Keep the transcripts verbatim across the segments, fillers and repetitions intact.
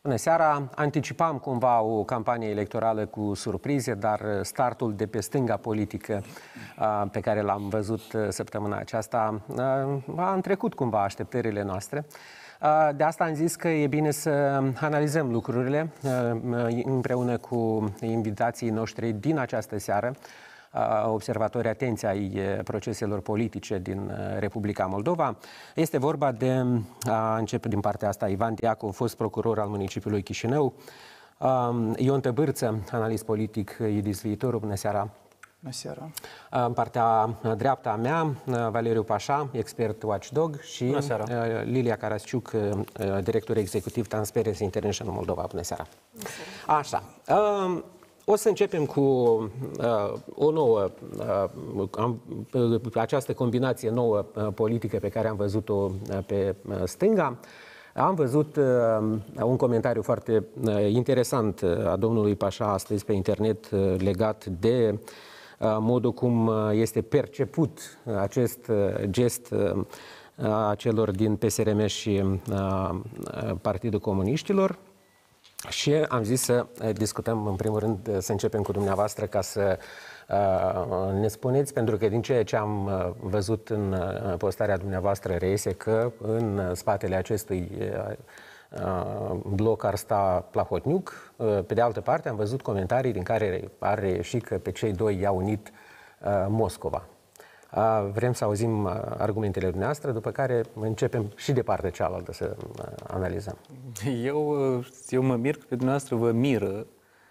Bună seara! Anticipam cumva o campanie electorală cu surprize, dar startul de pe stânga politică pe care l-am văzut săptămâna aceasta a întrecut cumva așteptările noastre. De asta am zis că e bine să analizăm lucrurile împreună cu invitații noștri din această seară, observatori atenți ai proceselor politice din Republica Moldova. Este vorba de, a începe din partea asta, Ivan Diacov, fost procuror al municipiului Chișinău, Ion Tăbârță, analist politic, Idis Viitorul, bună seara! Bună seara! În partea dreaptă a mea, Valeriu Pașa, expert Watchdog, și Lilia Carasciuc, director executiv Transparency International Moldova. Bună seara! Bună seara. Așa. O să începem cu uh, o nouă, uh, această combinație nouă uh, politică pe care am văzut-o uh, pe uh, stânga. Am văzut uh, un comentariu foarte uh, interesant uh, a domnului Pașa astăzi pe internet uh, legat de uh, modul cum uh, este perceput uh, acest uh, gest uh, a celor din P S R M și uh, Partidul Comuniștilor. Și am zis să discutăm, în primul rând, să începem cu dumneavoastră ca să uh, ne spuneți, pentru că din ceea ce am uh, văzut în uh, postarea dumneavoastră reiese că în spatele acestui uh, bloc ar sta Plahotniuc. Uh, pe de altă parte, am văzut comentarii din care ar reieși că pe cei doi i-a unit uh, Moscova. Vrem să auzim argumentele dumneavoastră, după care începem și de partea cealaltă să analizăm. Eu, eu mă mir că pe dumneavoastră vă miră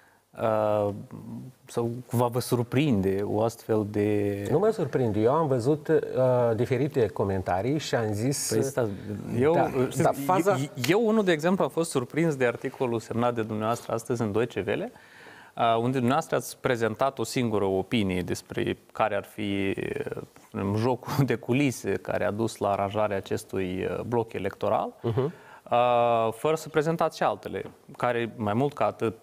sau cumva vă surprinde o astfel de... Nu mă surprinde. Eu am văzut uh, diferite comentarii și am zis... Păi sta, eu, da, știți, da, faza... eu, eu, unul, de exemplu, am fost surprins de articolul semnat de dumneavoastră astăzi în Deutsche Welle, unde dumneavoastră ați prezentat o singură opinie despre care ar fi jocul de culise care a dus la aranjarea acestui bloc electoral, uh-huh. fără să prezentați și altele, care, mai mult ca atât,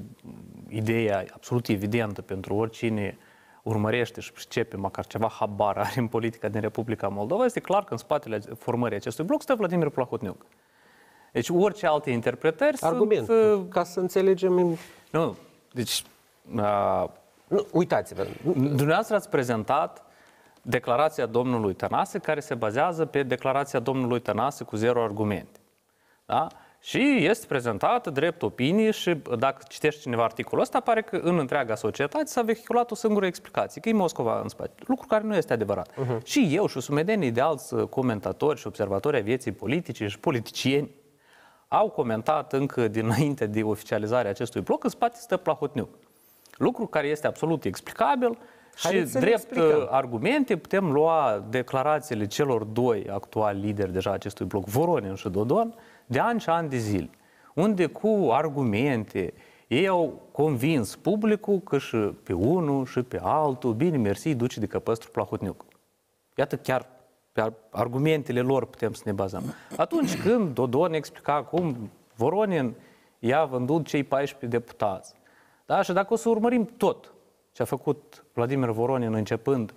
ideea absolut evidentă pentru oricine urmărește și pricepe măcar ceva habar are în politica din Republica Moldova, este clar că în spatele formării acestui bloc stă Vladimir Plahotniuc. Deci orice alte interpretări Argument, sunt... ca să înțelegem... Nu, deci... Uh, nu, uitați-vă. Dumneavoastră ați prezentat declarația domnului Tănase, care se bazează pe declarația domnului Tănase cu zero argumente. Da? Și este prezentată drept opinie și dacă citești cineva articolul ăsta, pare că în întreaga societate s-a vehiculat o singură explicație, că e Moscova în spate. Lucru care nu este adevărat. Uh-huh. Și eu și sumedenii de alți comentatori și observatori ai vieții politice și politicieni au comentat încă dinainte de oficializarea acestui bloc, în spate stă Plahotniuc. Lucru care este absolut explicabil. Haideți și drept argumente putem lua declarațiile celor doi actuali lideri deja acestui bloc, Voronin și Dodon, de ani și ani de zile, unde cu argumente ei au convins publicul că și pe unul și pe altul, bine, mersi, duce de căpăstru Plahotniuc. Iată, chiar pe argumentele lor putem să ne bazăm. Atunci când Dodon explica cum Voronin i-a vândut cei paisprezece deputați, da? Și dacă o să urmărim tot ce a făcut Vladimir Voronin începând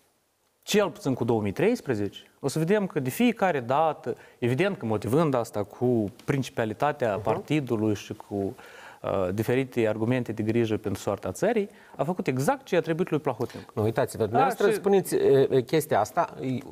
cel puțin cu două mii treisprezece, o să vedem că de fiecare dată, evident că motivând asta cu principalitatea partidului și cu uh, diferite argumente de grijă pentru soarta țării, a făcut exact ce a trebuit lui Plahotniuc. Nu, uitați-vă, dumneavoastră și... spuneți uh, chestia asta.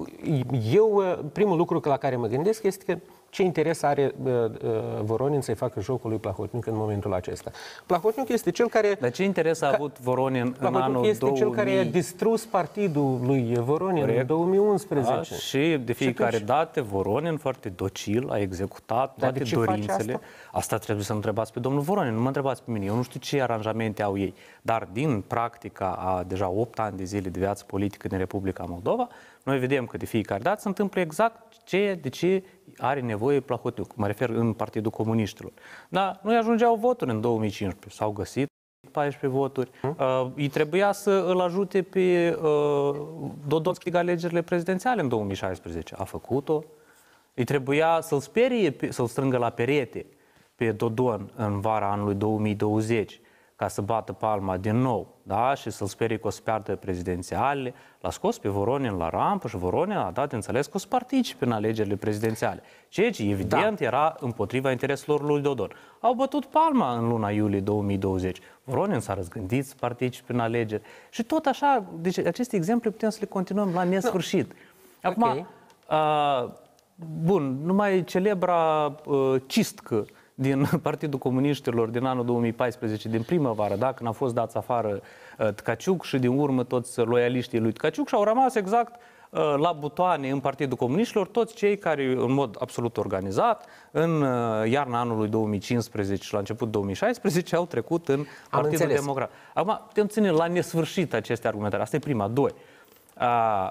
Eu, uh, primul lucru la care mă gândesc este că ce interes are uh, uh, Voronin să-i facă jocul lui Plahotniuc în momentul acesta? Plahotniuc este cel care... Dar ce interes a ca... avut Voronin în anul este două mii? Cel care a distrus partidul lui Voronin în două mii unsprezece. Da, și de fiecare și dată Voronin foarte docil a executat toate de dorințele. Asta? asta trebuie să întrebați pe domnul Voronin, nu mă întrebați pe mine. Eu nu știu ce aranjamente au ei. Dar din practica a deja opt ani de zile de viață politică din Republica Moldova, noi vedem că de fiecare dată se întâmplă exact ce, de ce are nevoie Plahotniuc. Mă refer în Partidul Comuniștilor. Dar nu-i ajungeau voturi în două mii cincisprezece. S-au găsit paisprezece voturi. Hmm? Uh, îi trebuia să îl ajute pe uh, Dodon să câștige alegerile prezidențiale în două mii șaisprezece. A făcut-o. Îi trebuia să-l sperie, să-l strângă la perete pe Dodon în vara anului două mii douăzeci ca să bată palma din nou, da? Și să-l sperie că o să piardă prezidențiale, l-a scos pe Voronin la rampă și Voronin a dat înțeles că o să participe în alegerile prezidențiale. Ceea ce, evident, da. era împotriva intereselor lui Dodon. Au bătut palma în luna iulie două mii douăzeci. Voronin s-a răzgândit să participe în alegeri. Și tot așa, deci aceste exemple putem să le continuăm la nesfârșit. No. Acum, okay. uh, bun, numai celebra uh, cistcă din Partidul Comuniștilor din anul două mii paisprezece, din primăvară, da, când a fost dat afară uh, Tkaciuc și din urmă toți loialiștii lui Tkaciuc și au rămas exact uh, la butoane în Partidul Comuniștilor toți cei care, în mod absolut organizat, în uh, iarna anului două mii cincisprezece și la început două mii șaisprezece au trecut în Partidul Democrat. Acum, putem ține la nesfârșit aceste argumentări. Asta e prima. Doi. Uh,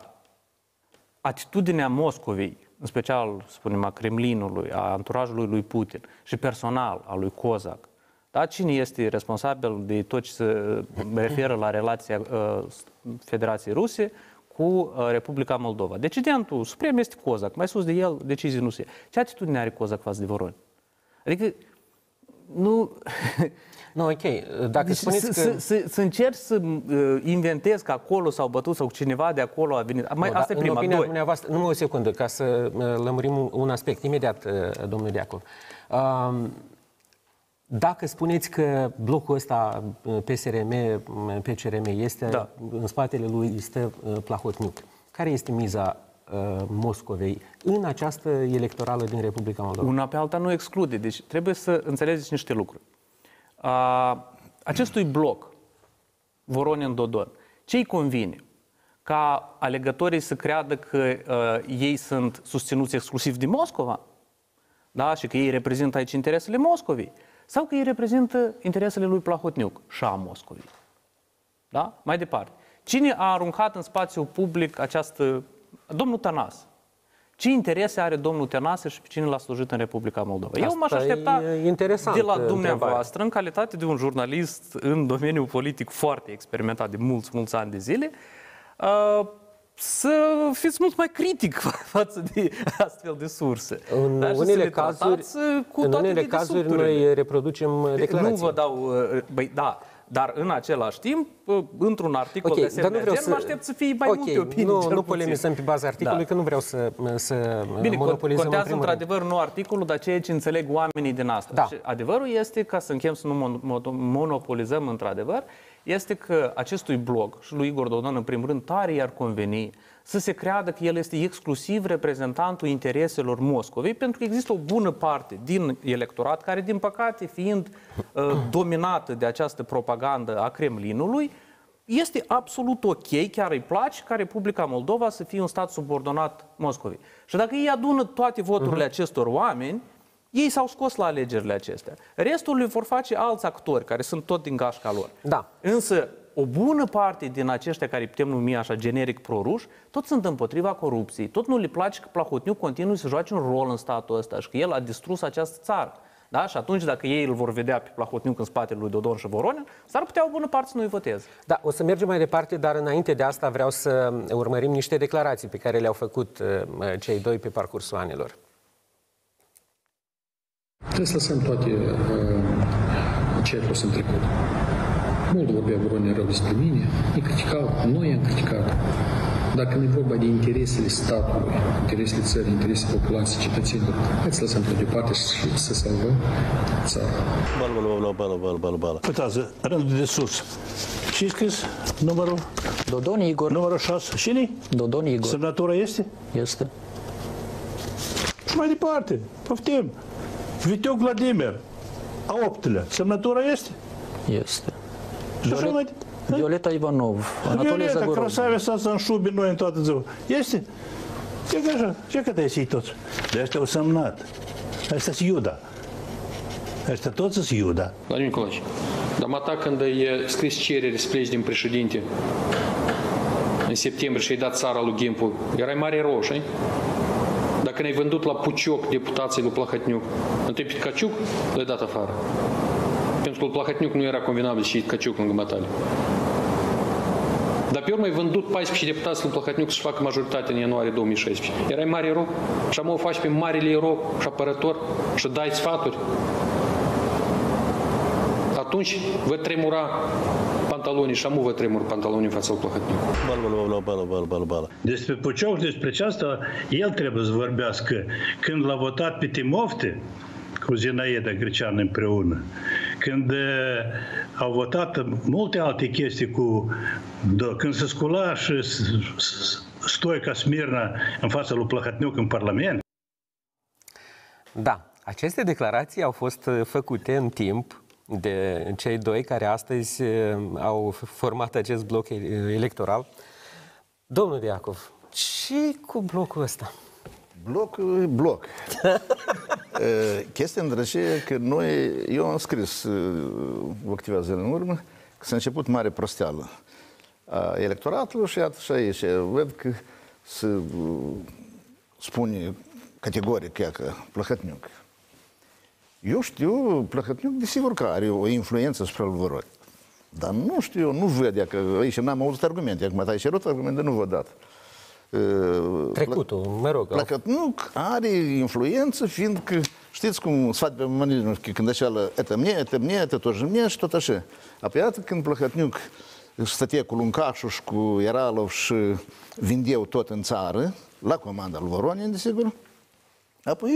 atitudinea Moscovei, în special, spunem, a Kremlinului, a anturajului lui Putin și personal al lui Kozak. Da? Cine este responsabil de tot ce se referă la relația uh, Federației Ruse cu uh, Republica Moldova? Decidentul suprem este Kozak. Mai sus de el, decizii nu se ia. Ce atitudine are Kozak față de Voronin? Adică, nu... Nu, ok. Dacă deci spuneți că... Să, să, să încerci să uh, inventezi că acolo s-au bătut sau cineva de acolo a venit. Mai, nu, asta da, e prima. În opinia Doi. dumneavoastră, numai o secundă, ca să lămurim un, un aspect. Imediat, domnul Deacov. Uh, dacă spuneți că blocul ăsta P S R M, P C R M este, da. În spatele lui stă Plahotniuc, care este miza uh, Moscovei în această electorală din Republica Moldova? Una pe alta nu exclude. Deci trebuie să înțelegeți niște lucruri. Uh, acestui bloc, Voronin-Dodon, ce-i convine? Ca alegătorii să creadă că uh, ei sunt susținuți exclusiv de Moscova? Da? Și că ei reprezintă aici interesele Moscovei? Sau că ei reprezintă interesele lui Plahotniuc și a Moscovei? Da? Mai departe. Cine a aruncat în spațiul public această... Domnul Tănase. Ce interese are domnul Tănase și pe cine l-a slujit în Republica Moldova? Asta Eu m-aș aștepta de la dumneavoastră, în calitate de un jurnalist în domeniul politic foarte experimentat de mulți, mulți ani de zile, să fiți mult mai critic față de astfel de surse. În Dar unele cazuri, cu în unele cazuri noi reproducem declarații. Nu vă dau... Băi, da, dar în același timp, într-un articol okay, de asemenea gen, să... mă aștept să fie mai okay, multe opinii. Nu, nu polemizăm pe baza articolului, da. Că nu vreau să, să Bine, monopolizăm. Bine, contează în într-adevăr nu articolul, dar ceea ce înțeleg oamenii din asta. Da. Și adevărul este, ca să închem să nu monopolizăm într-adevăr, este că acestui blog și lui Igor Dodon, în primul rând, tare i-ar conveni să se creadă că el este exclusiv reprezentantul intereselor Moscovei, pentru că există o bună parte din electorat care, din păcate, fiind uh, dominată de această propagandă a Kremlinului, este absolut ok, chiar îi place ca Republica Moldova să fie un stat subordonat Moscovei. Și dacă ei adună toate voturile uh-huh. acestor oameni, ei s-au scos la alegerile acestea. Restul le vor face alți actori, care sunt tot din gașca lor. Da. Însă, o bună parte din aceștia care putem numi așa generic proruși, tot sunt împotriva corupției. Tot nu le place că Plahotniuc continuă să joace un rol în statul ăsta și că el a distrus această țară. Da? Și atunci, dacă ei îl vor vedea pe Plahotniuc în spatele lui Dodon și Voronin, s-ar putea o bună parte să nu-i voteze. Da, o să mergem mai departe, dar înainte de asta vreau să urmărim niște declarații pe care le-au făcut uh, cei doi pe parcursul anilor. Trebuie să lăsăm toate uh, ce a fost în trecut. Mult vorbea Voronin rău despre mine, ne criticau, noi i-am criticat. Dacă nu e vorba de interesele statului, interesele țării, interesele populației, cetățenilor, hai să lăsăm tot deoparte și să salvăm țara. Bală, bală, bală, bală, bală, bală. Uitați, rândul de sus. Ce-i scris? Numărul? Dodon Igor. Numărul șase. Cine-i? Dodon Igor. Semnătura este? Este. Și mai departe, poftim. Viteu Vladimir, a optulea. Semnătura este? Este. Și așa mai... Violeta Ivanov, Anatolie Violeta, Zagorov. crasavia asta în șubi noi în toată ziua. Este? Ce că așa? Ce că te-ai toți? De ăștia au semnat. Ăștia sunt Iuda. Ăștia toți sunt Iuda. Vladimir Nicolaevici, dar mata când e scris cerere să pleci din președinte în septembrie și ai dat țara lui Gimpu, erai mare erou, așa? Dacă ne-ai vândut la Pucioc deputații lui Plahotniuc, întâi pe Tkaciuc l-ai dat afară. Pentru că lui Plahotniuc nu era convenabil și Tkaciuc lângă Matale. Dar pe urmă ai vândut paisprezece deputați lui Plahotniuc să-și facă majoritate în ianuarie două mii șaisprezece. Erai mare erou și am o faci pe marele erou și apărător și dai sfaturi. atunci vă tremura pantalonii și amu vă tremur pantalonii în fața lui Plăhătniuc. Despre Pucioc și despre aceasta, el trebuie să vorbească. Când l-a votat pe Timofte, cu Zinaida Greceanu împreună, când au votat multe alte chestii cu... Când se scula și Stoica Smirna în fața lui Plăhătniuc în Parlament. Da, aceste declarații au fost făcute în timp de cei doi care astăzi au format acest bloc electoral. Domnul Diacov, ce cu blocul ăsta? Bloc, bloc. Chestia îndrăgie că noi, eu am scris o câteva zile în urmă, că s-a început mare prosteală a electoratului și iată și aici văd că se spune categoric că Plăhătniuc. Eu știu, Plăhătniuc desigur că are o influență asupra lui Voroni. Dar nu știu, eu nu văd, că aici n-am auzit argumente, acum ai cerut argumente, nu vă dat. Trecutul, mă rog. Plăhătniuc are influență, fiindcă, știți cum свадьба манилину, când așa, это мне, это мне, это тоже мне, și tot așa. Apoi, iată, când Plăhătniuc stătea cu Luncașu și cu Eralov și vindeau tot în țară, la comanda lui Voronin, desigur, apoi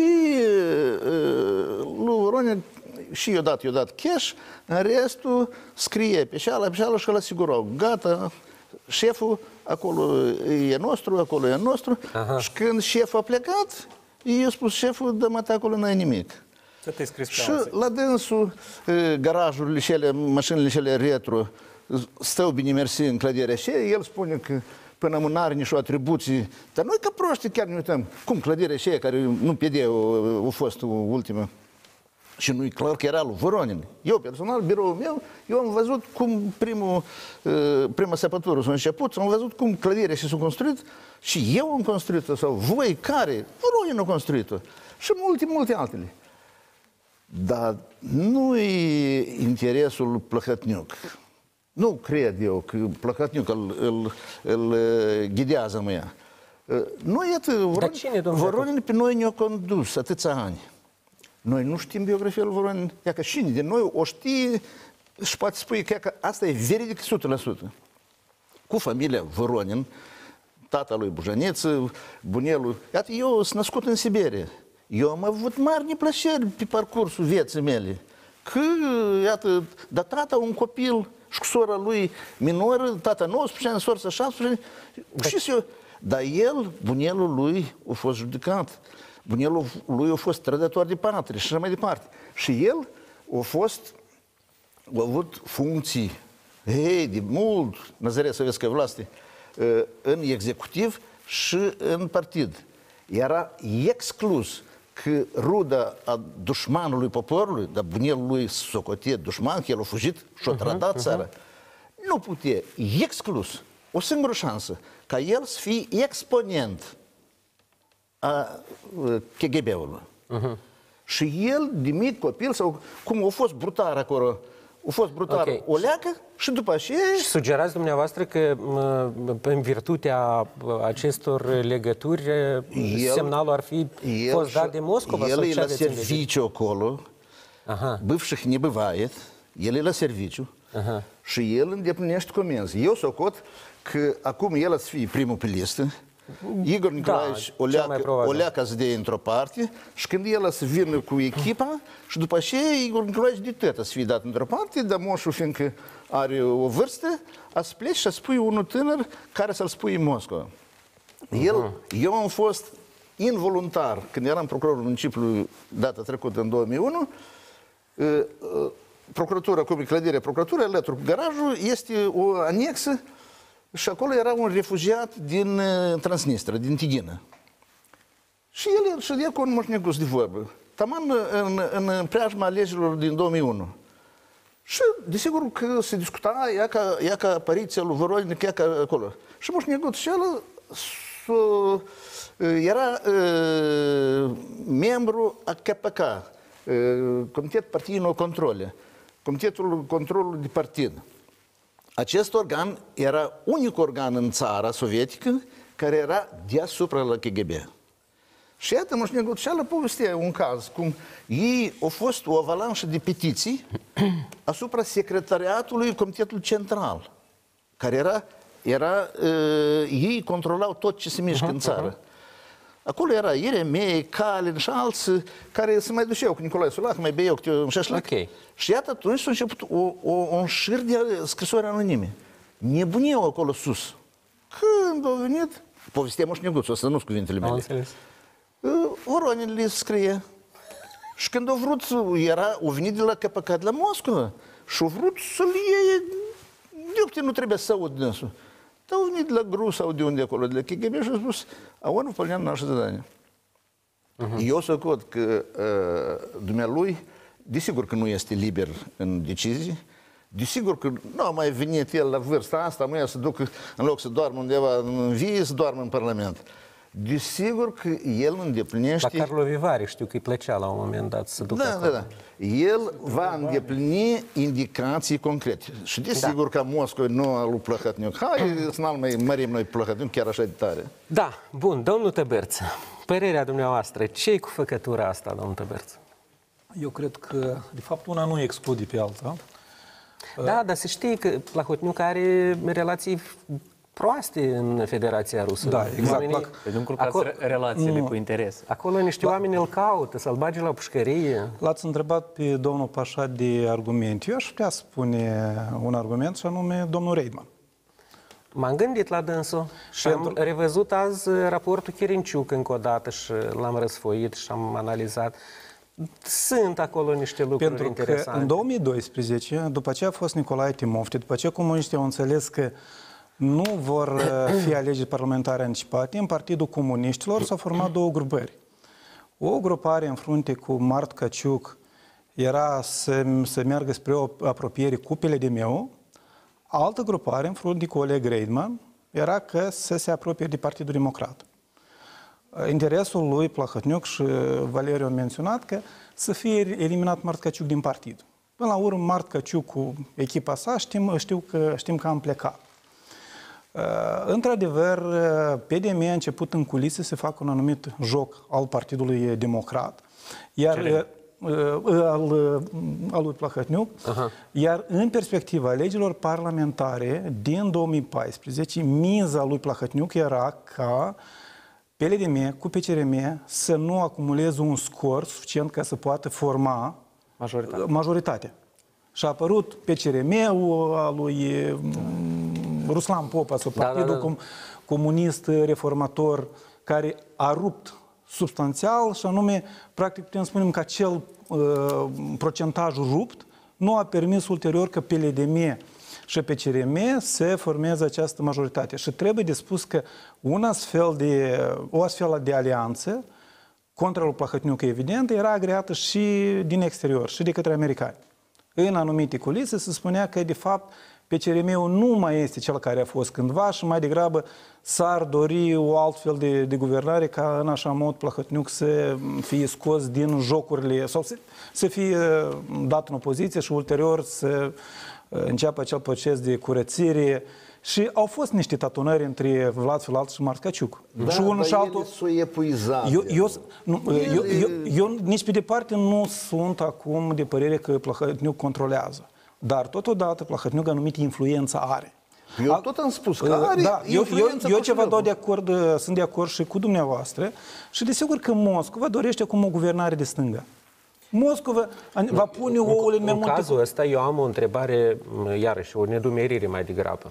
lui Voronin și i-a dat, i-a dat cash, în restul scrie pe șeala, pe șeala și îl asigurau. Gata, șeful, acolo e nostru, acolo e nostru. Aha. Și când șeful a plecat, i-a spus șeful, dă-mă acolo, n-ai nimic. Să te scris și la dânsul, garajurile cele, mașinile cele retro, stau bine mersi în clădirea și el spune că până nu are nicio atribuții. Dar noi ca proști chiar ne uităm. Cum clădirea și care nu pe de a fost ultima. Și nu-i clar că era lui Voronin. Eu, personal, biroul meu, eu am văzut cum primul, prima săpătură s-a început, am văzut cum clădirea și s-a construit și eu am construit-o, sau voi care? Voronin a construit-o. Și multe, multe altele. Dar nu e interesul Plăhătniuc. Nu cred eu că Plăhătniuc îl, îl, îl ghidează mă ea. Noi, iată, Voronin, Voronin pe noi ne-a condus atâția ani. Noi nu știm biografia lui Voronin. Ia că cine de noi o știe și poate spune că asta e veridic o sută la sută. Cu familia Voronin, tata lui Bujaneță, bunelul. Iată, eu sunt născut în Siberia. Eu am avut mari neplăceri pe parcursul vieții mele. Că, iată, da tata un copil și cu sora lui minoră, tata nouăsprezece ani, sora șaptesprezece ani. Și eu, dar el, bunelul lui, a fost judecat. Bunelul lui a fost trădător de patrie și așa mai departe. Și el a fost, a avut funcții, hei, de mult, Nazaret Sovietskei vlasti, în executiv și în partid. Era exclus că ruda a dușmanului poporului, dar bunelul lui socotie dușman, că el a fugit și a trădat țara, nu putea, exclus, o singură șansă, ca el să fie exponent a K G B-ului. Uh-huh. Și el, de mic copil, sau cum a fost brutar acolo, a fost brutar okay. o leacă și după aceea... Și sugerați dumneavoastră că în virtutea acestor legături el, semnalul ar fi el, fost dat de Moscova? El e la serviciu acolo, uh-huh. bывших не бывает, el e la serviciu uh-huh. și el îndeplinește comenzi. Eu socot că acum el ați fi primul pe listă, Igor Nicolaevici da, o leacă, o leacă să dea într-o parte și când el să vină cu echipa și după aceea Igor Nicolaevici de tătă să fie dat într-o parte, dar moșul fiindcă are o vârstă, a să pleci și a spui unul tânăr care să-l spui în Moscova. El, uh-huh. Eu am fost involuntar, când eram procurorul municipiului data trecută în două mii unu, procuratura, cum e clădirea procuratură, alături cu garajul, este o anexă și acolo era un refugiat din Transnistria, din Tighină. Și el ședea cu un moșnegus de vorbă, taman în, în preajma alegerilor din două mii unu. Și desigur că se discuta, ea ca, ea ca apariția lui Voronin, ea ca acolo. Și moșnegus și el so, era uh, membru a K P K, uh, Comitet Partidului Controle, Comitetul Controlului de Partid. Acest organ era unicul organ în țara sovietică care era deasupra la K G B. Și iată, Moșnegru Tșală povestea un caz, cum ei au fost o avalanșă de petiții asupra secretariatului Comitetului Central, care era, era uh, ei controlau tot ce se mișcă uh-huh, în țară. Uh-huh. Acolo era Ieremei, Calin și alții care se mai duceau cu Nicolae Sulac, mai beau câte un șașlac. Okay. Și iată, atunci s-a început o, o, un șir de scrisori anonime. Nebuneau acolo sus. Când au venit, povestea Moșneguțu, asta nu-s cuvintele mele. Am înțeles. Voronin le scrie. Și când au vrut, era, au venit de la K P K de la Moscova și au vrut să-l iei, de nu trebuie să aud dânsul. Dar au venit de la G R U sau de unde acolo, de la K G B și au spus, a он выполнял наши задания. Uh-huh. Eu să cred că uh, dumnealui, desigur că nu este liber în decizii, desigur că nu a mai venit el la vârsta asta, nu e să ducă, în loc să doarmă undeva în vie, să doarmă în Parlament. Desigur că el îndeplinește... La Carlo Vivari știu că îi plăcea la un moment dat să ducă da, acolo. Da, da. El va îndeplini indicații concrete. Și desigur da. Că Moscova nu a lui Plăhătniuc. Hai să nu mai mărim noi Plăhătniuc chiar așa de tare. Da, bun, domnul Tăberță, părerea dumneavoastră, ce-i cu făcătura asta, domnul Tăberță? Eu cred că, de fapt, una nu exclude pe alta. Da, dar se știe că Plahotniuc are relații proaste în Federația Rusă. Da, exact. Oamenii, nu încurcați relațiile nu. Cu interes. Acolo niște da. Oameni îl caută, să-l bage la pușcărie. L-ați întrebat pe domnul Pașa de argument. Eu aș putea spune un argument, și anume domnul Reidman. M-am gândit la dânsul și am revăzut azi raportul Chirinciuc încă o dată și l-am răsfoit și am analizat. Sunt acolo niște lucruri Pentru interesante. Că în două mii doisprezece, după ce a fost Nicolae Timofte, după ce comuniștii au înțeles că nu vor fi alegeri parlamentare anticipate, în Partidul Comuniștilor s-au format două grupări. O grupare în frunte cu Mart Căciuc era să, să meargă spre o apropiere cu P L D M-ul, altă grupare în frunte cu Oleg Reidman era că să se apropie de Partidul Democrat. Interesul lui Plahotniuc și Valeriu a menționat că să fie eliminat Mart Căciuc din partid. Până la urmă, Mart Căciuc cu echipa sa știm, știu că, știm că am plecat. Într-adevăr, P D M a început în culise să facă un anumit joc al Partidului Democrat, iar al, al lui Plahotniuc, uh-huh. Iar în perspectiva alegerilor parlamentare din două mii paisprezece, miza lui Plahotniuc era ca P L D M cu P C R M să nu acumuleze un scor suficient ca să poată forma majoritatea. majoritatea. Și a apărut P C R M-ul al lui Ruslan Popa, sau Partidul da, da, da. Comunist Reformator, care a rupt substanțial și anume, practic putem spune că acel uh, procentaj rupt nu a permis ulterior că P L D M și P C R M să formeze această majoritate. Și trebuie de spus că un astfel de, o astfel de alianță contra lui Plahotniuc, evident, era agreată și din exterior, și de către americani. În anumite culise se spunea că, de fapt, P C R M-ul nu mai este cel care a fost cândva și mai degrabă s-ar dori o altfel de, de guvernare ca în așa mod Plahotniuc să fie scos din jocurile sau să, să fie dat în opoziție și ulterior să înceapă acel proces de curățire. Și au fost niște tatonări între Vlad Filat și Mart Căciuc. Da, și unul și altul s-o epuizat. Eu, eu, nu, eu, eu, eu nici pe departe nu sunt acum de părere că Plahotniuc controlează. Dar totodată Plahotniuc anumite influență are. Eu A, tot am spus că are da, eu, eu, eu ce vă dau de acord, sunt de acord și cu dumneavoastră și desigur că Moscova dorește acum o guvernare de stânga. Moscova va pune ouăle în mai multe... În cazul ăsta eu am o întrebare, iarăși, o nedumerire mai degrabă.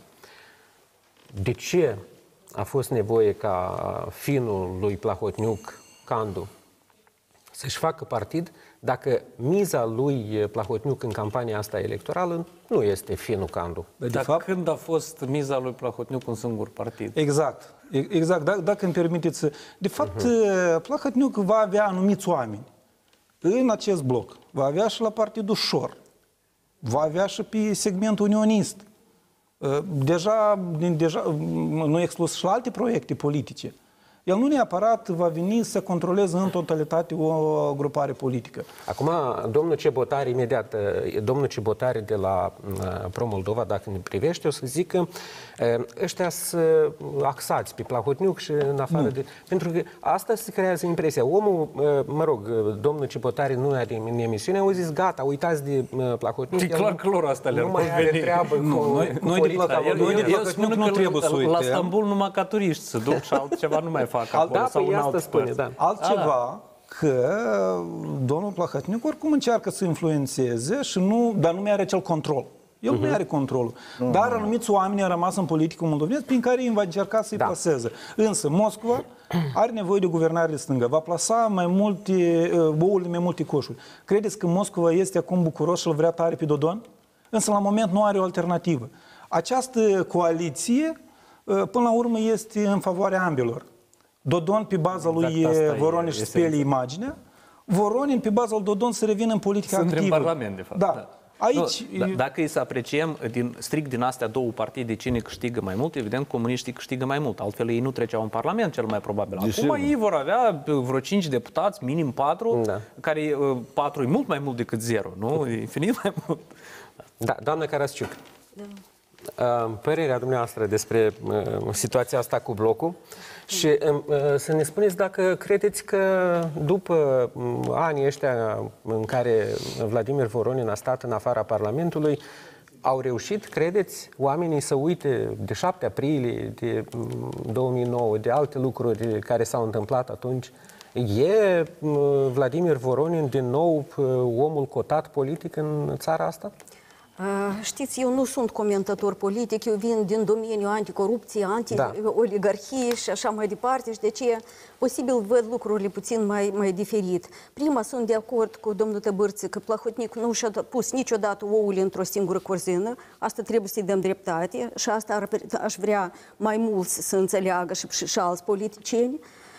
De ce a fost nevoie ca finul lui Plahotniuc, Candu, să-și facă partid dacă miza lui Plahotniuc în campania asta electorală nu este finul Candu? De Dar fapt, când a fost miza lui Plahotniuc un singur partid? Exact. Exact. Dacă, dacă îmi permiteți... De fapt, uh-huh. Plahotniuc va avea anumiți oameni în acest bloc. Va avea și la Partidul Șor. Va avea și pe segmentul unionist. Deja, deja nu exclus și la alte proiecte politice. El nu neapărat va veni să controleze în totalitate o grupare politică. Acum, domnul Cebotari, imediat, domnul Cebotari de la Pro-Moldova, dacă ne privește, o să zic că ăștia sunt axați pe Plahotniuc și în afară nu. de... Pentru că asta se creează impresia. Omul, mă rog, domnul Cebotari nu are în emisiune, au zis, gata, uitați de Plahotniuc. E clar că lor asta le-ar nu mai are treabă nu, cu, noi, cu noi politica. De, noi de eu spun că nu trebuie să uităm. La Stambul numai ca turiști se duc și altceva nu mai fac acolo. Da, sau păi în asta alte spune, părți. da. Altceva, că domnul Plahotniuc oricum încearcă să influențeze, și nu, dar nu mai are acel control. El uh-huh. nu are controlul. Uh-huh. Dar anumiți oameni au rămas în politică moldovenesc prin care îi va încerca să-i da. plaseze. Însă Moscova are nevoie de guvernare de stângă. Va plasa mai multe, ouăle mai multe coșuri. Credeți că Moscova este acum bucuros și îl vrea tare pe Dodon? Însă la moment nu are o alternativă. Această coaliție, până la urmă, este în favoarea ambelor. Dodon pe baza lui exact Voronin și speli imaginea, Voronin pe baza lui Dodon să revină în politica Sunt activă. în Parlament, de fapt. Da. Da. Aici... Nu, d- dacă îi să apreciem din, strict din astea două partide cine câștigă mai mult, evident comuniștii câștigă mai mult. Altfel ei nu treceau în Parlament cel mai probabil. Acum Desigur. ei vor avea vreo cinci deputați, minim patru, da. care patru e mult mai mult decât zero, nu? E infinit mai mult. Da, doamna Carasciuc, da. părerea dumneavoastră despre situația asta cu blocul și să ne spuneți dacă credeți că după anii ăștia în care Vladimir Voronin a stat în afara Parlamentului, au reușit, credeți, oamenii să uite de șapte aprilie, de două mii nouă, de alte lucruri care s-au întâmplat atunci? E Vladimir Voronin din nou omul cotat politic în țara asta? Știți, eu nu sunt comentator politic, eu vin din domeniul anticorupție, anti-oligarhie da. și așa mai departe, și de ce posibil văd lucrurile puțin mai, mai diferit. Prima, sunt de acord cu domnul Tăbârță că Plahotniuc nu și-a pus niciodată ouăle într-o singură corzină, asta trebuie să-i dăm dreptate și asta ar, aș vrea mai mulți să înțeleagă și, și, și alți politicieni.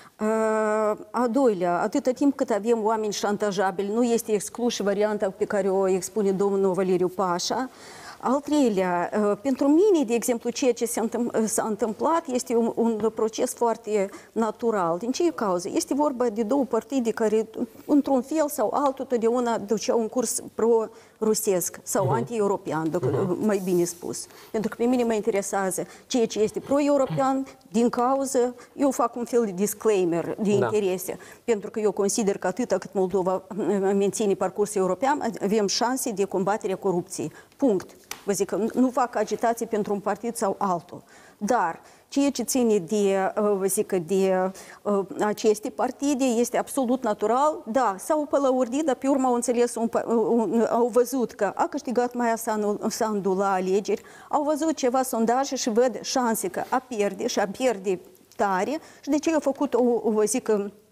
A doilea, atâta timp cât avem oameni șantajabili, nu este exclus și varianta pe care o expune domnul Valeriu Pașa. Al treilea, pentru mine, de exemplu, ceea ce s-a întâmplat este un, un proces foarte natural. Din ce cauză? Este vorba de două partide care, într-un fel sau altul, totdeauna duceau un curs pro-rusesc sau uh-huh. anti-european, uh-huh. mai bine spus. Pentru că pe mine mă interesează ceea ce este pro-european, din cauză, eu fac un fel de disclaimer de da. interese, pentru că eu consider că atâta cât Moldova menține parcursul european, avem șanse de combatere a corupției. Punct. Vă zic că nu fac agitație pentru un partid sau altul. Dar ceea ce ține de, vă zic, de aceste partide este absolut natural. Da, s-au pălăurdit, dar pe urmă au înțeles, un, un, au văzut că a câștigat Maia Sandu la alegeri, au văzut ceva sondaje și văd șanse că a pierde și a pierde tare și de ce au făcut o, vă zic,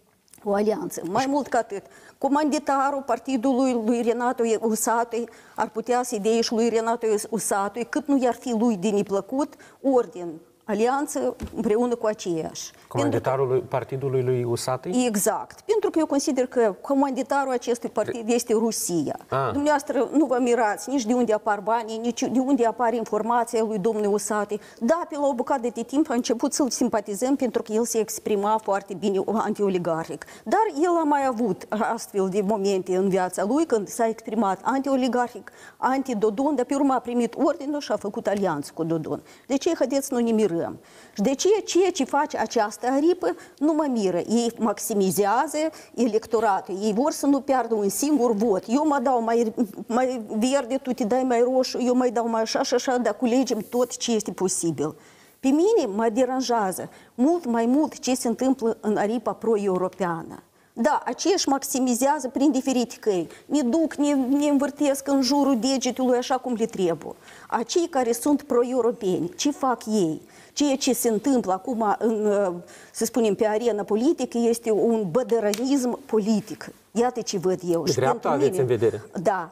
o alianță. Mai mult ca atât, comanditarul partidului lui Renato Usatui ar putea să-i dea și lui Renato Usatui, cât nu i-ar fi lui de neplăcut, ordin, alianță împreună cu aceiași. Comanditarul că, partidului lui Usatui? Exact. Pentru că eu consider că comanditarul acestui partid este Rusia. Ah. Dumneavoastră nu vă mirați nici de unde apar banii, nici de unde apare informația lui domnul Usatui. Da, pe la o bucată de timp a început să-l simpatizăm pentru că el se exprima foarte bine anti-oligarhic. Dar el a mai avut astfel de momente în viața lui când s-a exprimat anti-oligarhic, anti-Dodon, dar pe urmă a primit ordinul și a făcut alianță cu Dodon. De ce, haideți, nu ne mirăm? Și de ce ceea ce face această aripă nu mă miră. Ei maximizează electoratul. Ei vor să nu piardă un singur vot. Eu mă dau mai, mai verde, tu te dai mai roșu, eu mai dau mai așa și așa, dar culegem tot ce este posibil. Pe mine mă deranjează mult mai mult ce se întâmplă în aripa pro-europeană. Da, aceiași maximizează prin diferite căi. Ne duc, ne, ne învârtesc în jurul degetului așa cum le trebuie. Acei care sunt pro-europeni, ce fac ei? Ceea ce se întâmplă acum, în, să spunem, pe arena politică, este un bădărănism politic. Iată ce văd eu. Dreapta aveți în vedere? Da.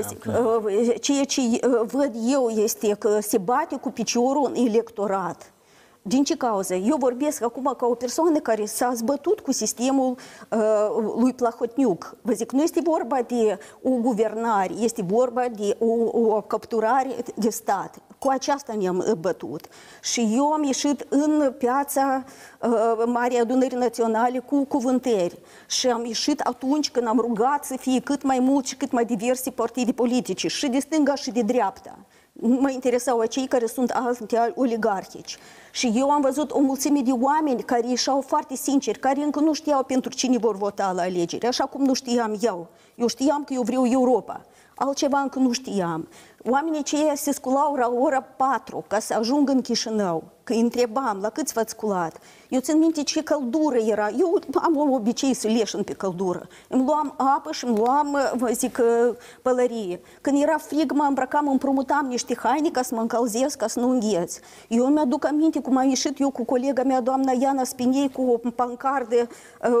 Ceea ce văd eu este că se bate cu piciorul în electorat. Din ce cauză? Eu vorbesc acum ca o persoană care s-a zbătut cu sistemul uh, lui Plahotniuc. Vă zic, nu este vorba de o guvernare, este vorba de o, o capturare de stat. Cu aceasta ne-am bătut. Și eu am ieșit în piața uh, Marii Adunări Naționale cu cuvântări. Și am ieșit atunci când am rugat să fie cât mai mult și cât mai diverse partide politice, și de stânga și de dreapta. Mă interesau acei care sunt alte oligarhici. Și eu am văzut o mulțime de oameni care ieșeau foarte sinceri, care încă nu știau pentru cine vor vota la alegeri, așa cum nu știam eu. Eu știam că eu vreau Europa. Altceva încă nu știam. Oamenii aceia se sculau la ora patru ca să ajungă în Chișinău. Că îi întrebam, la cât v-ați sculat? Eu țin minte ce căldură era. Eu am un obicei să leșin pe căldură. Îmi luam apă și îmi luam, vă zic, pălărie. Când era frig, mă îmbrăcam, împrumutam niște haine ca să mă încălzesc, ca să nu îngheț. Eu mi-aduc aminte cum am ieșit eu cu colega mea, doamna Iana Spinei, cu o pancardă.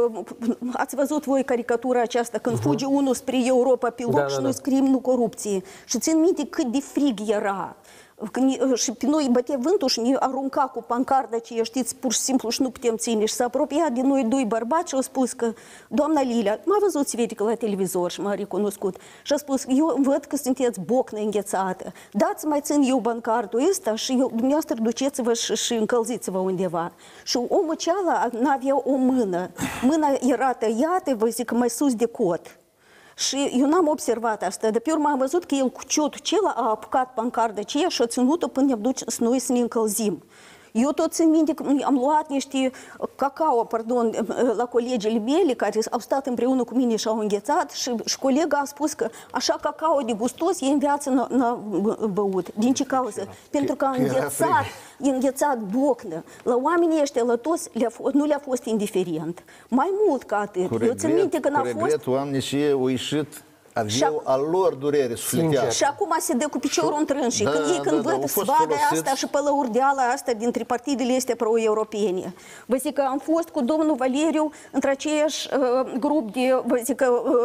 Ați văzut voi caricatura aceasta, când uh-huh. fuge unul spre Europa pe loc da, și da, noi scriem nu corupție. Și țin minte cât de frig era. Când, și pe noi bătea vântul și ne arunca cu pancarda aceea, știți, pur și simplu și nu putem ține. Și s-a apropiat de noi doi bărbați și au spus că, doamna Lilia, m-a văzut Svetică la televizor și m-a recunoscut. Și a spus, eu văd că sunteți bocnă înghețată. Dați mai țin eu bancardul ăsta și eu, dumneavoastră duceți-vă și, și încălziți-vă undeva. Și omul ceala n-avea o mână. Mâna era tăiată, vă zic, mai sus de cot. Și eu n-am observat asta, de pe urmă am văzut că el cu ciotul acela a apucat pancarda aceea și a ținut-o până ne-am dus noi să ne încălzim. Eu tot țin minte că am luat niște cacao, pardon, la colegii mele care au stat împreună cu mine și au înghețat și, și colega a spus că așa cacao de gustos ei în viață n-a băut. Din ce cauză? Pentru că a înghețat, e înghețat bocnă. La oamenii ăștia, la toți, le-a fost, nu le-a fost indiferent. Mai mult ca atât. Cu Eu țin minte că n-a fost... Cu regret, oamenii și au ieșit, aveau a lor durere sufletească. Și acum se dă cu piciorul da. Întrâns și da, când ei când da, văd da, svada asta și pălăurdeala asta dintre partidele este pro-europene. Vă zic că am fost cu domnul Valeriu între aceeași uh, grup de, vă zic,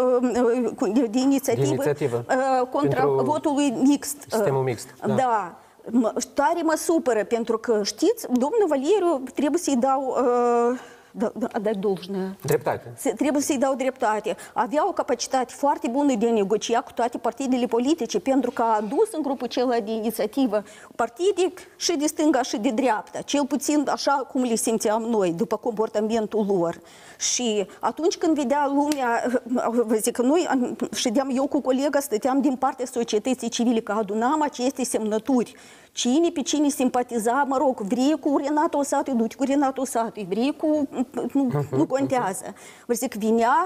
uh, de, de inițiativă, de inițiativă. Uh, contra pentru votului mixt. Sistemul mixt. Da. da. Tare mă supără, pentru că, știți, domnul Valeriu trebuie să-i dau... Uh, Da, da, da, должное. Dreptate. Trebuie să-i dau dreptate. Avea o capacitate foarte bună de a negocia cu toate partidele politice, pentru că a adus în grupul acela de inițiativă partide și de stânga și de dreapta, cel puțin așa cum le simțeam noi, după comportamentul lor. Și atunci când vedea lumea, vă zic că noi ședeam, eu cu colega, stăteam din partea societății civile, că adunam aceste semnături. Cine pe cine simpatiza, mă rog, vrei cu Renato Osatu, du-te cu Renato Osatu, vrei cu... Nu, nu contează. Vă zic, vinea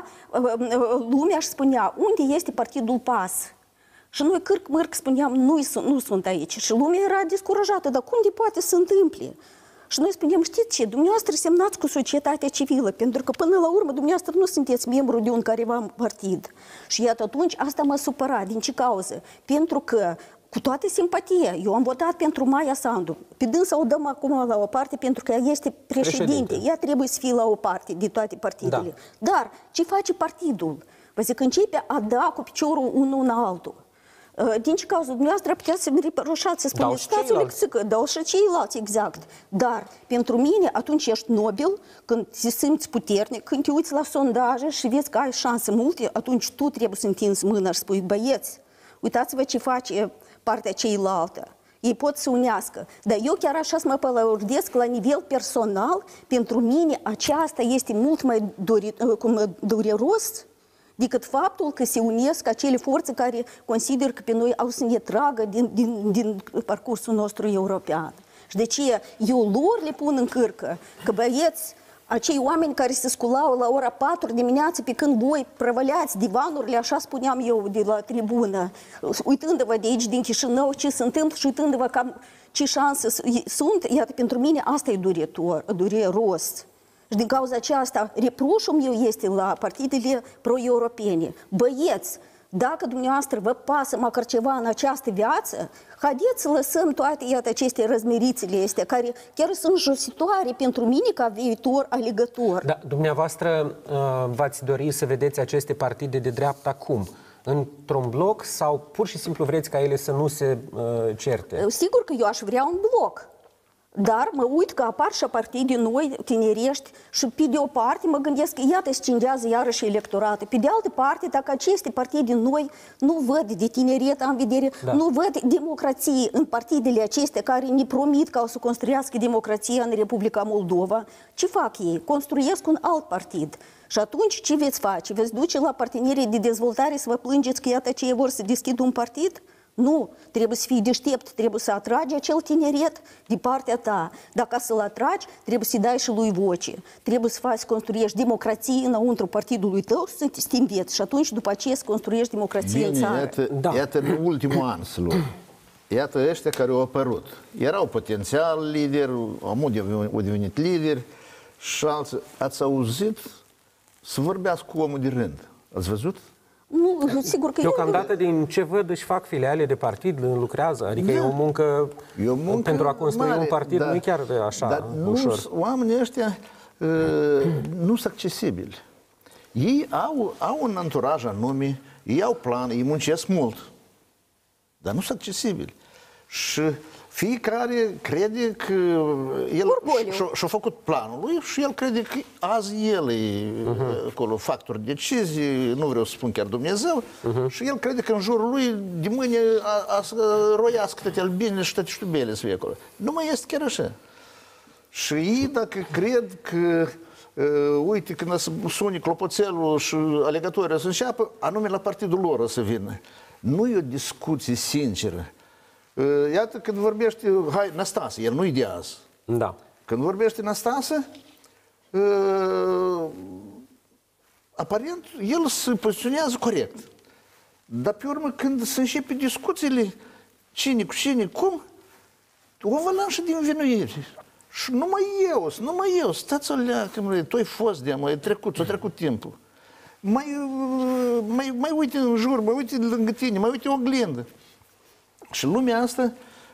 lumea și spunea, unde este partidul P A S? Și noi cârc-mârc spuneam, nu, nu sunt aici. Și lumea era descurajată, dar cum de poate să întâmple? Și noi spuneam, știți ce, dumneavoastră semnați cu societatea civilă, pentru că până la urmă dumneavoastră nu sunteți membru de un careva partid. Și iată atunci asta m-a supărat. Din ce cauză? Pentru că cu toată simpatia, eu am votat pentru Maia Sandu. Pe dânsa o dăm acum la o parte pentru că ea este președinte. președinte. Ea trebuie să fie la o parte de toate partidele. Da. Dar ce face partidul? Vă zic, începe a da cu piciorul unul în altul. Din ce cauză? Dumneavoastră puteți să-mi reproșați, să spuneți, stați o lexică, dau și ceilalți, exact. Dar, pentru mine, atunci ești nobil, când te simți puternic, când te uiți la sondaje și vezi că ai șanse multe, atunci tu trebuie să întinzi mâna și spui, băieți, uitați-vă ce face partea ceilaltă. Ei pot să unească. Dar eu chiar așa să mă pălăurdesc la nivel personal, pentru mine aceasta este mult mai duri, cum, dureros decât faptul că se unesc acele forțe care consider că pe noi au să ne tragă din, din, din parcursul nostru european. Și de ce eu lor le pun în cârcă, că băieți, acei oameni care se sculau la ora patru dimineața pe când voi prăvăleați divanurile, așa spuneam eu de la tribună, uitându-vă de aici din Chișinău ce se întâmplă și uitându-vă cam ce șanse sunt, iată, pentru mine asta e duretor, dureros. Și din cauza aceasta, reproșul meu este la partidele pro-europene. Băieți, dacă dumneavoastră vă pasă măcar ceva în această viață, haideți să lăsăm toate iată, aceste răzmerițele astea, care chiar sunt jositoare pentru mine ca viitor alegător. Da, dumneavoastră v-ați dori să vedeți aceste partide de dreapta cum? Într-un bloc sau pur și simplu vreți ca ele să nu se uh, certe? Sigur că eu aș vrea un bloc. Dar mă uit că apar și partide noi, tinerești, și pe de o parte mă gândesc că iată scingează iarăși electoratul. Pe de altă parte, dacă aceste partide noi nu văd de tineret în vedere, da. nu văd democrație în partidele acestea care ne promit că o să construiască democrația în Republica Moldova, ce fac ei? Construiesc un alt partid. Și atunci ce veți face? Veți duce la partenerii de dezvoltare să vă plângeți că iată aceia vor să deschidă un partid? Nu, trebuie să fii deștept, trebuie să atragi acel tineret de partea ta. Dacă să-l atragi, trebuie să-i dai și lui voce. Trebuie să faci, să construiești democrație înăuntru partidului tău, să te înveți. Și atunci, după aceea, să construiești democrație Bine, în țară. Iată, da. iată în ultimul an să luăm. Iată ăștia care au apărut. Erau potențial lideri, au devenit lideri și alții. Ați auzit să vorbească cu omul de rând. Ați văzut? Nu, sigur că Deocamdată, din ce văd, își fac filiale de partid, lucrează. Adică da. e o muncă, e o muncă pentru a construi mare, un partid, dar, nu e chiar așa dar ușor. Nu, oamenii ăștia uh, nu sunt accesibili. Ei au, au un anturaj anume, ei au plan, ei muncesc mult, dar nu sunt accesibili. Și fiecare crede că el și-a făcut planul lui și el crede că azi el e uh-huh. acolo factor de decizii, nu vreau să spun chiar Dumnezeu, uh-huh. și el crede că în jurul lui de mâine a, a să roiască toate albinele și toate ștubele să fie acolo. Nu mai este chiar așa. Și ei dacă cred că uh, uite, când să suni clopoțelul și alegătorii să înceapă, anume la partidul lor o să vină. Nu e o discuție sinceră. Iată, când vorbește, hai, Năstase, el nu-i de azi. Da. Când vorbește Năstase, aparent, el se poziționează corect. Dar pe urmă, când se începe discuțiile, cine cu cine, cum, o avalanșă de învinuiri. Și numai eu, numai eu, stați o leacă, mă, tu ai fost de mă, e trecut, s-a trecut timpul. Mai, mai, mai uite în jur, mai uite lângă tine, mai uite o oglindă. Și lumea asta,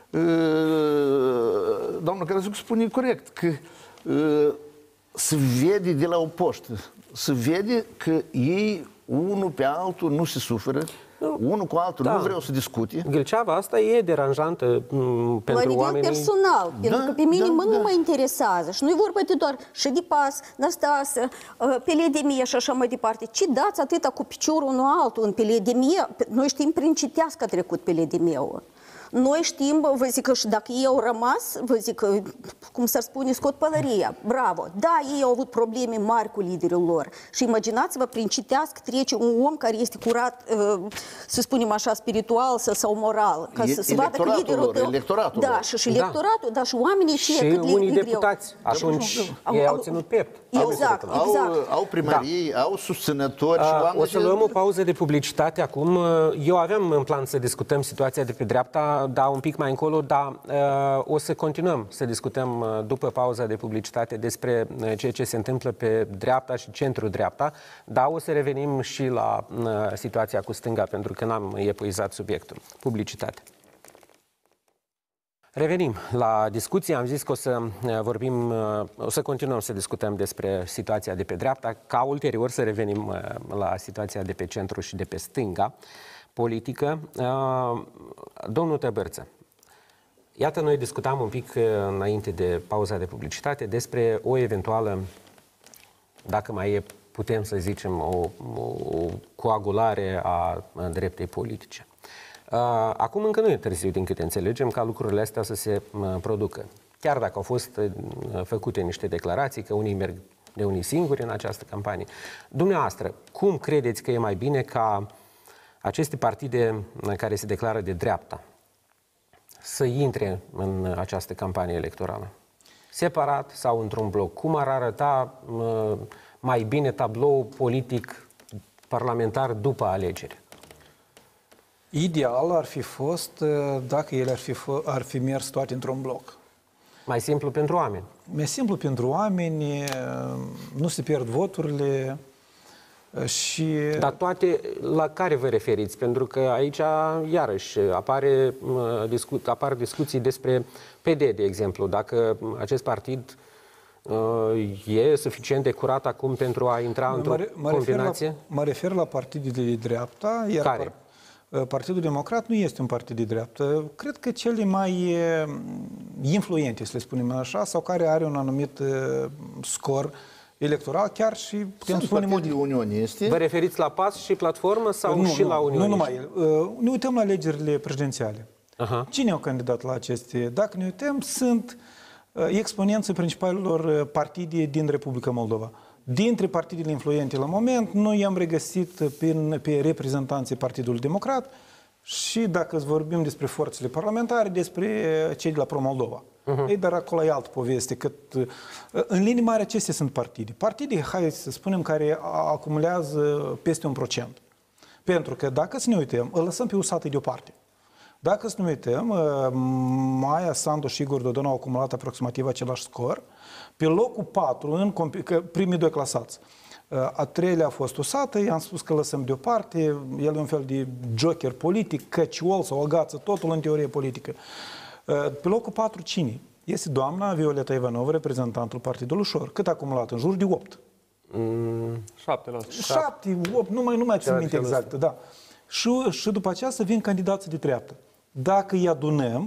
doamna Caraziuc spune corect, că se vede de la o poștă, se vede că ei unul pe altul nu se suferă, unul cu altul da. nu vreau să discute. Gâlceava asta e deranjantă m, pentru la nivel oamenii... personal, da, pentru că pe mine da, mă, da. nu mă interesează. Și nu-i vorba de doar și de pas, Năstase, Peledemie și așa mai departe. Ce dați atâta cu piciorul unul altul în Peledemie? Noi știm prin ce tească a trecut Peledemie-ul. Noi știm, vă zic că și dacă ei au rămas, vă zic că, cum s-ar spune, scot pălăria, bravo. Da, ei au avut probleme mari cu liderul lor. Și imaginați-vă prin ce tească trece un om care este curat, să spunem așa, spiritual sau moral. Ca să se vadă că liderul tău... Electoratul da, și, și electoratul, da. dar și oamenii și cât unii le deputați, atunci au, ei au ținut piept. Exact, exact. Au, au primării, da. au susținători și oameni... O să luăm o pauză de publicitate acum. Eu aveam în plan să discutăm situația de pe dreapta, da, un pic mai încolo, dar uh, o să continuăm să discutăm uh, după pauza de publicitate despre uh, ceea ce se întâmplă pe dreapta și centru-dreapta, dar o să revenim și la uh, situația cu stânga, pentru că n-am epuizat subiectul. Publicitate. Revenim la discuție. Am zis că o să vorbim, o să continuăm să discutăm despre situația de pe dreapta, ca ulterior să revenim la situația de pe centru și de pe stânga politică. Domnul Tăbărță, iată, noi discutam un pic înainte de pauza de publicitate despre o eventuală, dacă mai e, putem să zicem, o, o coagulare a dreptei politice. Acum încă nu e târziu, din câte înțelegem, ca lucrurile astea să se producă. Chiar dacă au fost făcute niște declarații că unii merg de unii singuri în această campanie. Dumneavoastră, cum credeți că e mai bine ca aceste partide care se declară de dreapta să intre în această campanie electorală? Separat sau într-un bloc? Cum ar arăta mai bine tabloul politic parlamentar după alegeri? Ideal ar fi fost dacă ele ar fi, ar fi mers toate într-un bloc. Mai simplu pentru oameni. Mai simplu pentru oameni, nu se pierd voturile și... Dar toate la care vă referiți? Pentru că aici, iarăși, apare, discu apar discuții despre P D, de exemplu. Dacă acest partid e suficient de curat acum pentru a intra într-o combinație? Refer la, mă refer la partidele de dreapta. Iar care? Partidul Democrat nu este un partid de dreaptă. Cred că cele mai influente, să le spunem așa, sau care are un anumit scor electoral, chiar și putem Sunt spune... partidele unioniste. Vă referiți la P A S și Platformă sau nu, și nu, la Uniune? Nu numai el. Ne uităm la alegerile prezidențiale. Aha. Cine au candidat la aceste? Dacă ne uităm, sunt exponenții principalilor partide din Republica Moldova. Dintre partidele influente la moment, noi i-am regăsit pe, pe reprezentanții Partidului Democrat și dacă vorbim despre forțele parlamentare, despre cei de la Pro-Moldova. Uh-huh. Ei, dar acolo e altă poveste. Cât, în linii mari, acestea sunt partide. Partide, hai să spunem, care acumulează peste un procent. Pentru că dacă să ne uităm, îl lăsăm pe Usatăi deoparte. Dacă să ne uităm, Maia Sandu și Igor Dodon au acumulat aproximativ același scor. Pe locul patru, în primii doi clasați, a treilea a fost Usatăi, am spus că lăsăm deoparte, el e un fel de joker politic, căciol sau o gață, totul în teorie politică. Pe locul patru, cine? Este doamna Violeta Ivanova, reprezentantul Partidului Ușor. Cât a acumulat? În jur de opt. Mm, șapte la șapte, opt, nu mai, nu mai țin minte exact, da. Și, și după aceea să vin candidații de treaptă. Dacă îi adunăm,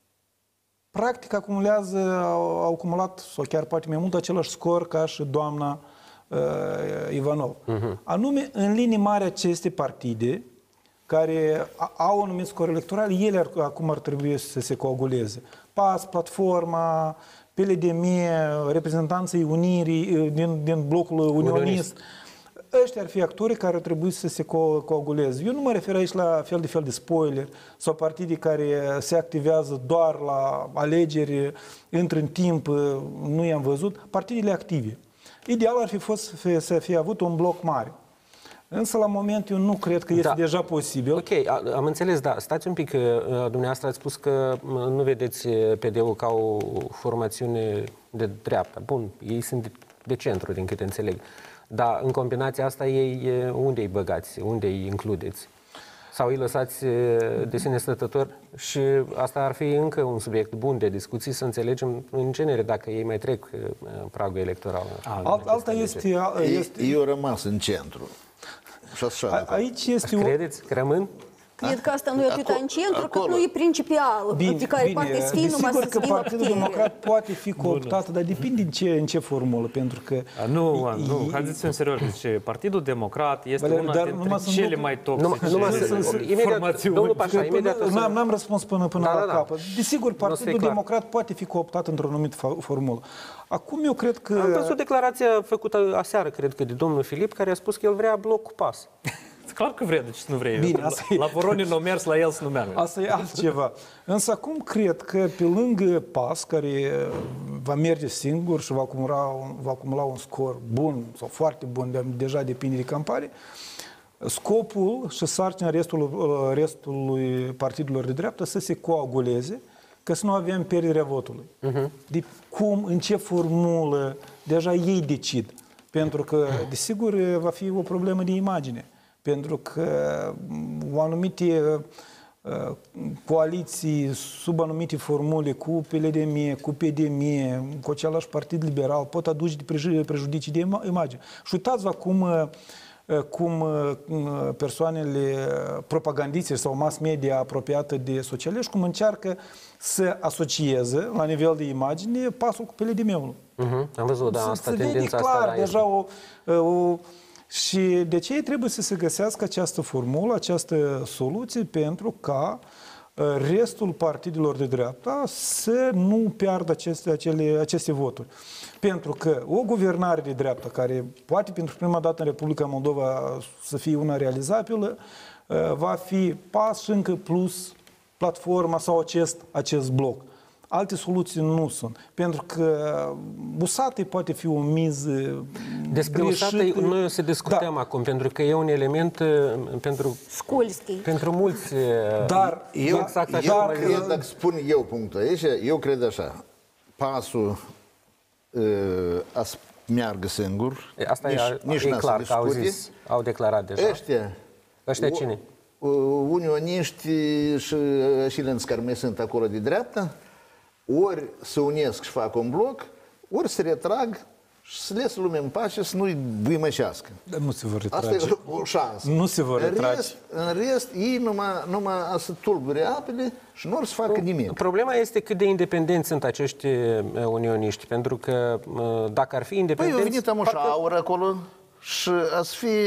practic acumulează, au, au acumulat, sau chiar poate mai mult, același scor ca și doamna uh, Ivanov. Uh-huh. Anume, în linii mari aceste partide, care au un anumit scor electoral, ele ar, acum ar trebui să se coaguleze. P A S, Platforma, P L D M, reprezentanții Unirii, din, din blocul unionist. unionist. Ăștia ar fi actorii care ar trebui să se co- coaguleze. Eu nu mă refer aici la fel de fel de spoiler sau partide care se activează doar la alegeri, intră în timp, nu i-am văzut. Partidele active. Ideal ar fi fost să fie, să fie avut un bloc mare. Însă, la moment, eu nu cred că este da. deja posibil. Ok, am înțeles, da. Stați un pic, dumneavoastră ați spus că nu vedeți P D U ca o formațiune de dreapta. Bun, ei sunt de, de centru, din câte înțeleg. Dar în combinația asta, ei unde îi băgați? Unde îi includeți? Sau îi lăsați de sine stătător? Și asta ar fi încă un subiect bun de discuții, să înțelegem în genere dacă ei mai trec pragul electoral. Alt, alta este... este... Eu rămas în centru. Și așa, A, aici este o... Credeți că rămân? Cred că asta nu e atât în centru, cât nu e principial, bine, pe care bine. poate să fie numai Desigur să că fie Partidul Democrat poate fi cooptat, dar depinde în ce, în ce formulă, pentru că... A, nu, e, nu, haideți în serios, deci Partidul Democrat este Valer, una dintre cele mai toxice formațiuni. Domnul Pașa, imediat... N-am răspuns până, până da, la da, da. capăt. Desigur, Partidul Democrat poate fi cooptat într-o anumită formulă. Acum eu cred că... Am văzut declarația făcută aseară, cred că, de domnul Filip, care a spus că el vrea bloc cu P A S. Clar că vrea, deci nu vrei. Bine, la, la Voronin n-o mers, la el să nu meargă. Asta e altceva. Însă acum cred că pe lângă P A S, care va merge singur și va acumula un, va acumula un scor bun sau foarte bun, de, deja depinde de campanie, scopul și sarcina restului, restului partidelor de dreapta să se coaguleze, că să nu avem pierderea votului. Uh-huh. De cum, în ce formulă, deja ei decid. Pentru că, desigur, va fi o problemă de imagine. Pentru că o anumite uh, coaliții sub anumite formule cu P L D M, cu P D M, cu același partid liberal pot aduce de prejudicii de imagine. Și uitați-vă cum, uh, cum uh, persoanele propagandiste sau mass media apropiată de socialiști, cum încearcă să asocieze la nivel de imagine pasul cu P L D M-ul. Uh-huh. Am văzut, da, asta, se tendința vede clar, asta deja o, o... Și de ce ei trebuie să se găsească această formulă, această soluție pentru ca restul partidelor de dreapta să nu piardă aceste, acele, aceste voturi. Pentru că o guvernare de dreapta, care poate pentru prima dată în Republica Moldova să fie una realizabilă, va fi P A S și încă plus Platforma sau acest, acest bloc. Alte soluții nu sunt. Pentru că Usatăi poate fi o miză Despre Usatăi noi o să discutăm da. acum, pentru că e un element pentru, pentru mulți. Dar eu, exact așa eu cred, dacă spun eu punctul aici, eu cred așa, pasul uh, a să meargă singur. Asta nici, e, nici e clar că au zis, au declarat deja. Ăștia, Ăștia cine? Unioniști și șilenți care mai sunt acolo de dreapta, ori se unesc și fac un bloc, ori se retrag și să lese lumea în pace, să nu-i buimăcească. Dar nu se vor retrage. Asta e o șansă. Nu se vor în retrage. rest, în rest, ei numai, numai să tulbure apele și nu or să facă nimic. Problema este cât de independenți sunt acești unioniști, pentru că dacă ar fi independenți... Păi, a venit am parcă... aur acolo și a să fie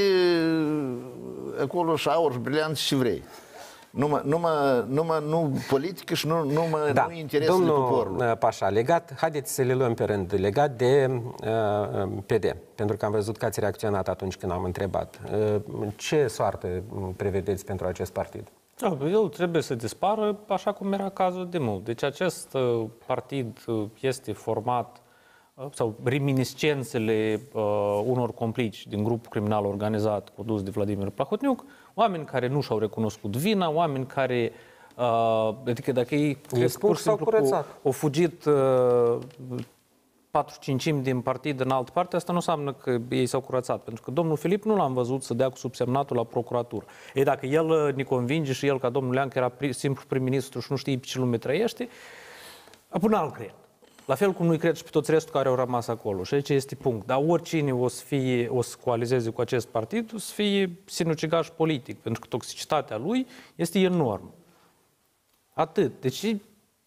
acolo și aur și brilliant și vrei. Numai, numai, numai nu politică și nu, numai da. nu interesele Domnul poporului. Pașa, legat, haideți să le luăm pe rând, legat de uh, P D, pentru că am văzut că ați reacționat atunci când am întrebat. Uh, ce soartă prevedeți pentru acest partid? Da, el trebuie să dispară așa cum era cazul de mult. Deci acest uh, partid uh, este format uh, sau reminiscențele uh, unor complici din grupul criminal organizat condus de Vladimir Plahotniuc, oameni care nu și-au recunoscut vina, oameni care, uh, adică dacă ei pur și simplu au fugit uh, patru cincimi din partid în altă parte, asta nu înseamnă că ei s-au curățat. Pentru că domnul Filip nu l-am văzut să dea cu subsemnatul la procuratură. Ei, dacă el ne convinge și el, ca domnul Leancă, era pri, simplu prim-ministru și nu știe pe ce lume trăiește, până al cred. La fel cum nu-i cred și pe toți restul care au rămas acolo. Și aici este punct. Dar oricine o să, fie, o să coalizeze cu acest partid, o să fie sinucigaș politic, pentru că toxicitatea lui este enormă. Atât. Deci,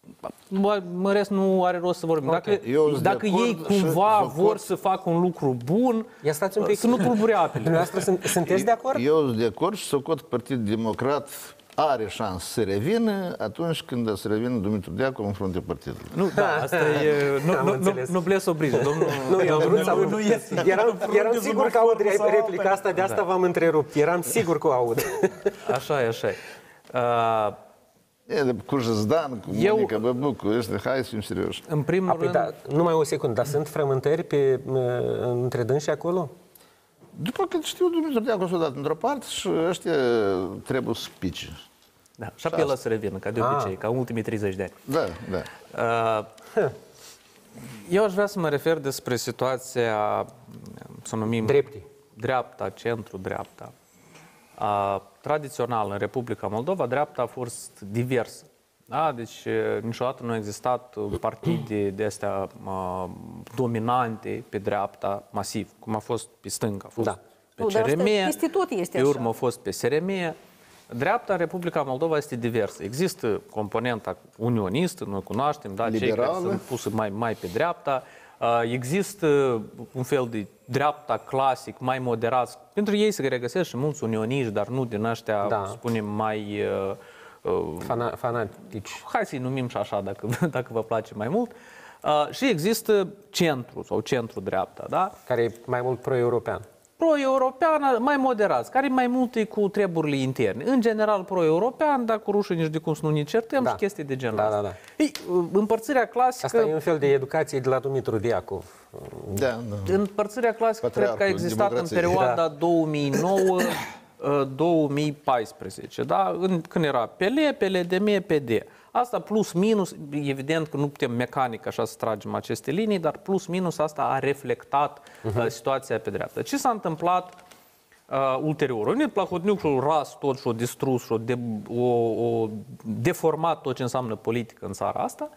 mă rest, nu are rost să vorbim. Dacă, dacă ei cumva vor să facă un lucru bun, Ia stați un pic. să nu tulbure apele. Dumneavoastră sunt, sunteți de acord? Eu sunt de acord și socot Partidul Democrat are șansă să revină atunci când să revină Dumitru Deacu în fruntea partidului. Nu, da, asta e... Nu, nu, nu, nu bles oblige, domnul... Nu, eu am vrut să aud. Eram, eram sigur că aud replica asta, de asta v-am întrerupt. Eram sigur că o aud. Așa e, așa e. Uh, E, de, cu Jăzdan, cu eu, Monica Băbucu, este, hai să fim serioși. În primul Apoi, rând... Da, numai o secundă, dar sunt frământări pe, între dânsi acolo? După cât știu, Dumitru Deacu s-a dat într-o parte și ăștia trebuie să pice. Da, și apoi el să revină, ca de obicei, ah. ca în ultimii treizeci de ani. Da, da. Uh, eu aș vrea să mă refer despre situația, să o numim... Dreptii. Dreapta, centru-dreapta. Uh, tradițional, în Republica Moldova, dreapta a fost diversă. Da? Deci niciodată nu a existat partide de astea uh, dominante pe dreapta masiv, cum a fost pe stânga. A fost da. pe C R M, este pe urmă a fost pe S R M. Dreapta în Republica Moldova este diversă. Există componenta unionistă, noi cunoaștem, da, cei care sunt puse mai, mai pe dreapta. Există un fel de dreapta clasic, mai moderați. Pentru ei se regăsesc și mulți unioniști, dar nu din ăștia, da. spunem, mai... Fana, fanatici. Hai să-i numim și așa, dacă, dacă vă place mai mult. Uh, și există centru sau centru-dreapta, da? Care e mai mult pro-european. Pro-european, mai moderați, care mai multe cu treburile interne. În general pro-european, dar cu rușii nici de cum să nu ne certăm da. și chestii de genul da, ăsta. da, da. Ei, împărțirea clasică... Asta e un fel de educație de la Dumitru Deacu. Da, da. Împărțirea clasică cred că a existat în perioada da. două mii nouă două mii paisprezece, da? În, când era P L, P L D M, P D. Asta plus minus, evident că nu putem mecanic așa să tragem aceste linii, dar plus minus asta a reflectat uh-huh. uh, situația pe dreapta. Ce s-a întâmplat uh, ulterior? Unit Plahotniuc și-o ras tot și-o distrus și-o de, o, o deformat tot ce înseamnă politică în țara asta.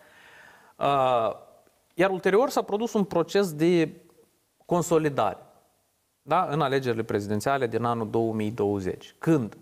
Uh, iar ulterior s-a produs un proces de consolidare. Da? În alegerile prezidențiale din anul două mii douăzeci, când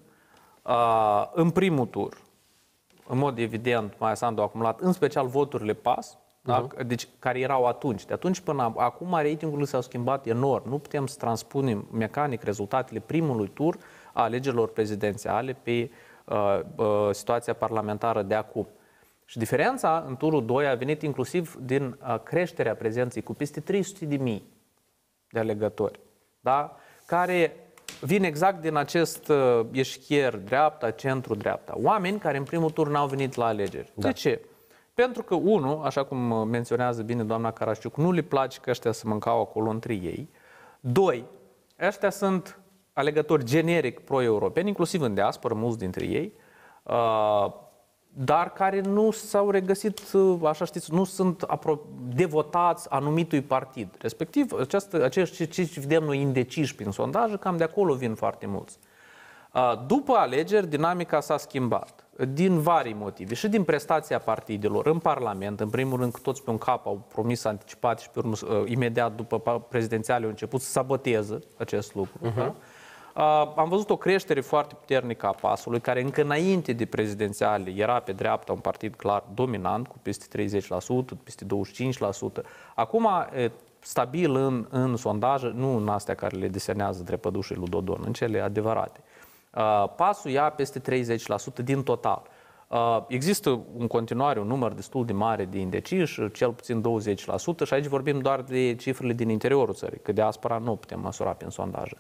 uh, în primul tur, în mod evident, Maia Sandu a acumulat în special voturile P A S, uh-huh. da? Deci, care erau atunci. De atunci până acum ratingurile s-au schimbat enorm. Nu putem să transpunem mecanic rezultatele primului tur a alegerilor prezidențiale pe uh, uh, situația parlamentară de acum. Și diferența în turul doi a venit inclusiv din uh, creșterea prezenței cu peste trei sute de mii de alegători. Da? Care vin exact din acest uh, eșchier dreapta, centru-dreapta. Oameni care în primul tur n-au venit la alegeri. Da. De ce? Pentru că, unu, așa cum menționează bine doamna Carasciuc, nu le place că ăștia se mâncau acolo între ei. Doi, ăștia sunt alegători generic pro-europeni, inclusiv în diaspora, mulți dintre ei, uh, dar care nu s-au regăsit, așa știți, nu sunt devotați anumitui partid. Respectiv, această, acești ce vedem noi indeciși prin sondaje, cam de acolo vin foarte mulți. După alegeri, dinamica s-a schimbat. din vari motive și din prestația partidelor în Parlament, în primul rând că toți pe un cap au promis anticipat și pe urmă, imediat după prezidențiale au început să saboteze acest lucru. Uh-huh. Da? Am văzut o creștere foarte puternică a PAS-ului, care încă înainte de prezidențiale era pe dreapta un partid clar dominant, cu peste treizeci la sută, peste douăzeci și cinci la sută. Acum, stabil în, în sondaje, nu în astea care le desenează Drepăduș și lui Dodon, în cele adevărate. PAS-ul ia peste treizeci la sută din total. Există în continuare un număr destul de mare de indeciși, cel puțin douăzeci la sută, și aici vorbim doar de cifrele din interiorul țării, că diaspora nu putem măsura prin sondaje.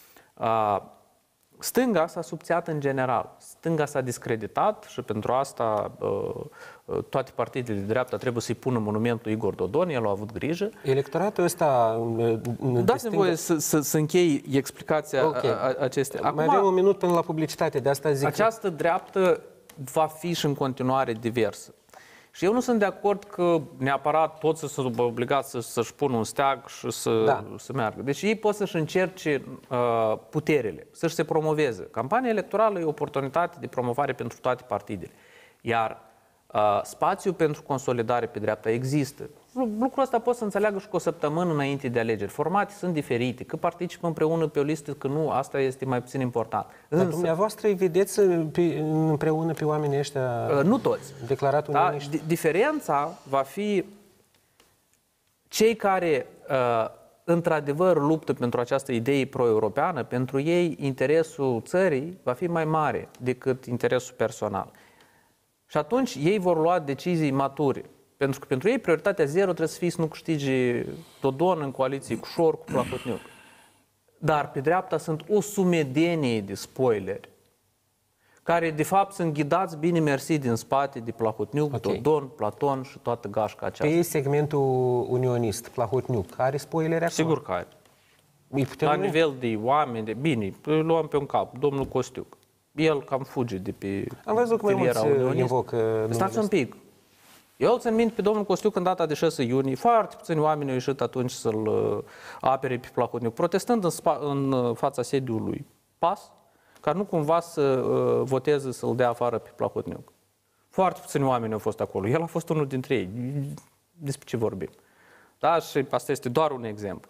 Stânga s-a subțiat în general, stânga s-a discreditat și pentru asta toate partidele de dreapta trebuie să-i pună monumentul Igor Dodon, el a avut grijă. Electoratul ăsta... Dați-mi voie să, să, să închei explicația okay. acestea. Acum, mai avem un minut până la publicitate, de asta zic. Această dreaptă va fi și în continuare diversă. Și eu nu sunt de acord că neapărat toți să sunt obligați să, să-și pună un steag și să, da. să meargă. Deci ei pot să-și încerce uh, puterile, să-și se promoveze. Campania electorală e o oportunitate de promovare pentru toate partidele. Iar uh, spațiul pentru consolidare pe dreapta există. Lucrul ăsta pot să înțeleagă și cu o săptămână înainte de alegeri. Formate sunt diferite. Că participă împreună pe o listă, că nu, asta este mai puțin important. Însă, dar dumneavoastră îi vedeți pe, împreună pe oamenii ăștia? Uh, nu toți. Declarat da, unioniști? Diferența va fi cei care uh, într-adevăr luptă pentru această idee pro-europeană, pentru ei interesul țării va fi mai mare decât interesul personal. Și atunci ei vor lua decizii mature. Pentru că pentru ei prioritatea zero trebuie să fie să nu câștige Dodon în coaliție cu Șor, cu Plahotniuc. Dar pe dreapta sunt o sumedenie de spoileri care de fapt sunt ghidați bine mersi din spate de Plahotniuc, okay. Dodon, Platon și toată gașca aceasta. Pe segmentul unionist, Plahotniuc, are spoileri acolo? Sigur că are. La nivel de oameni, de, bine, luăm pe un cap, domnul Costiuc. El cam fuge de pe Am văzut că mai mulți invocă. Stați un pic. Eu țin minte pe domnul Costiuc în data de șase iunie, foarte puțini oameni au ieșit atunci să-l apere pe Plahotniuc, protestând în, spa, în fața sediului PAS, ca nu cumva să uh, voteze să-l dea afară pe Plahotniuc. Foarte puțini oameni au fost acolo. El a fost unul dintre ei. Despre ce vorbim? Da? Și asta este doar un exemplu.